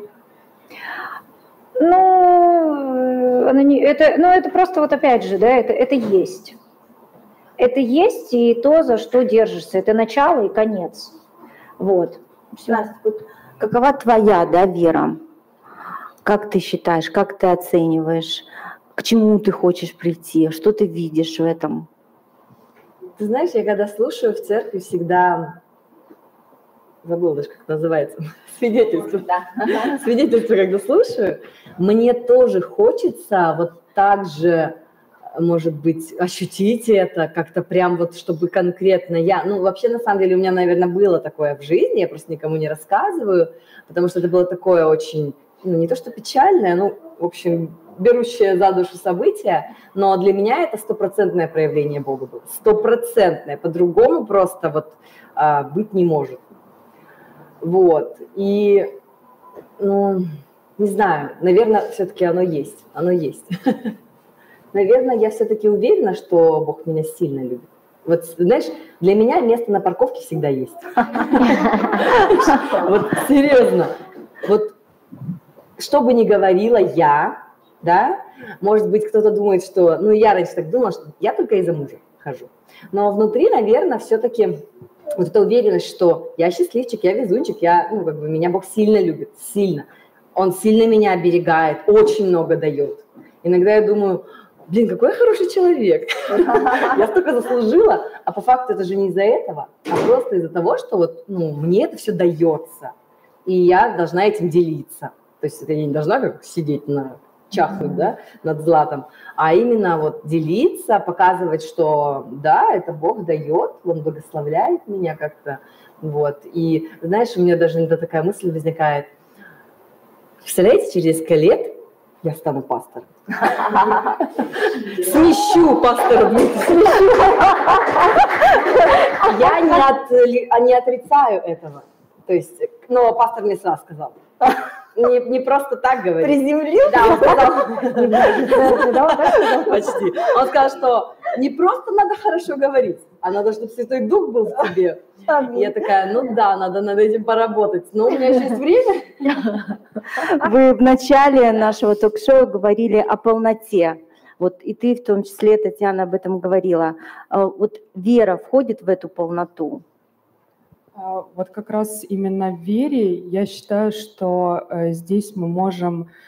Ну, она не, это, ну, это просто вот опять же, да, это, это есть. Это есть и то, за что держишься. Это начало и конец. Вот. Все. Настя, вот какова твоя, да, вера? Как ты считаешь, как ты оцениваешь? К чему ты хочешь прийти? Что ты видишь в этом? Ты знаешь, я когда слушаю в церкви, всегда забыла даже, как это называется, свидетельство. Да. Свидетельство, когда слушаю, мне тоже хочется вот так же, может быть, ощутить это как-то прям вот, чтобы конкретно я... Ну, вообще, на самом деле, у меня, наверное, было такое в жизни, я просто никому не рассказываю, потому что это было такое очень, ну, не то что печальное, ну, в общем, берущее за душу событие, но для меня это стопроцентное проявление Бога было. Стопроцентное. По-другому просто вот а, быть не может. Вот. И, ну, не знаю, наверное, все-таки оно есть. Оно есть. Наверное, я все-таки уверена, что Бог меня сильно любит. Вот, знаешь, для меня место на парковке всегда есть. Вот серьезно. Вот что бы ни говорила я, да, может быть, кто-то думает, что, ну, я раньше так думала, что я только из-за мужа хожу. Но внутри, наверное, все-таки вот эта уверенность, что я счастливчик, я везунчик, я, ну, как бы меня Бог сильно любит, сильно. Он сильно меня оберегает, очень много дает. Иногда я думаю, блин, какой я хороший человек. Я столько заслужила, а по факту это же не из-за этого, а просто из-за того, что вот, ну, мне это все дается, и я должна этим делиться. То есть это я не должна как сидеть на чахнуть, да, над златом, а именно вот делиться, показывать, что да, это Бог дает, Он благословляет меня как-то, вот. И знаешь, у меня даже иногда такая мысль возникает, представляете, через несколько лет я стану пастором. Смещу пастора. Я не отрицаю этого. То есть, но пастор мне сразу сказал. Не, не просто так говорит. Приземлил? Да, он сказал. Почти. Он сказал, что не просто надо хорошо говорить, а надо, чтобы Святой Дух был в тебе. И я такая, ну да, надо над этим поработать. Но у меня еще есть время. Вы в начале нашего ток-шоу говорили о полноте. Вот и ты в том числе, Татьяна, об этом говорила. Вот вера входит в эту полноту? Вот как раз именно в вере я считаю, что здесь мы можем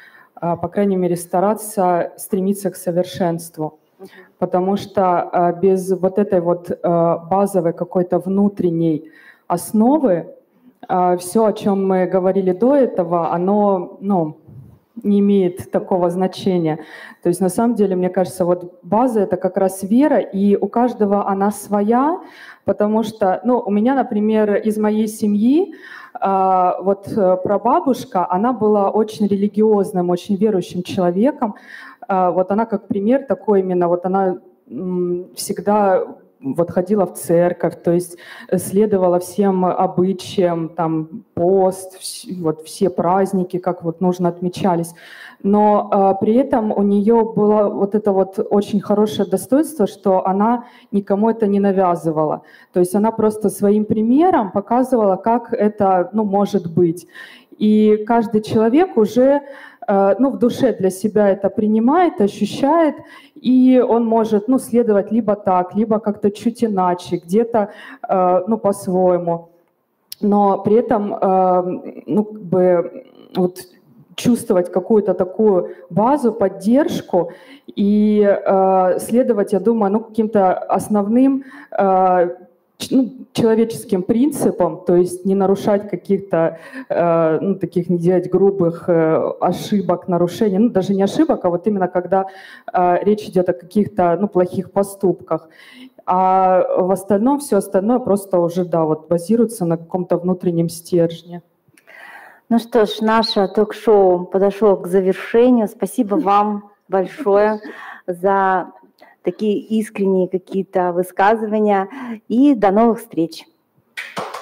по крайней мере, стараться стремиться к совершенству. Потому что без вот этой вот базовой какой-то внутренней основы все, о чем мы говорили до этого, оно, ну, не имеет такого значения. То есть на самом деле, мне кажется, вот база — это как раз вера, и у каждого она своя, потому что, ну, у меня, например, из моей семьи вот прабабушка, она была очень религиозным, очень верующим человеком. Вот она как пример такой именно, вот она всегда вот ходила в церковь, то есть следовала всем обычаям, там, пост, вот все праздники, как вот нужно отмечались. Но э, при этом у нее было вот это вот очень хорошее достоинство, что она никому это не навязывала. То есть она просто своим примером показывала, как это, ну, может быть. И каждый человек уже, э, ну, в душе для себя это принимает, ощущает, и он может, ну, следовать либо так, либо как-то чуть иначе, где-то, э, ну, по-своему. Но при этом, э, ну, как бы, вот, чувствовать какую-то такую базу, поддержку и э, следовать, я думаю, ну, каким-то основным э, ну, человеческим принципам, то есть не нарушать каких-то, э, ну, таких, не делать грубых э, ошибок, нарушений, ну, даже не ошибок, а вот именно когда э, речь идет о каких-то, ну, плохих поступках. А в остальном, все остальное просто уже, да, вот базируется на каком-то внутреннем стержне. Ну что ж, наше ток-шоу подошло к завершению. Спасибо вам большое за такие искренние какие-то высказывания. И до новых встреч.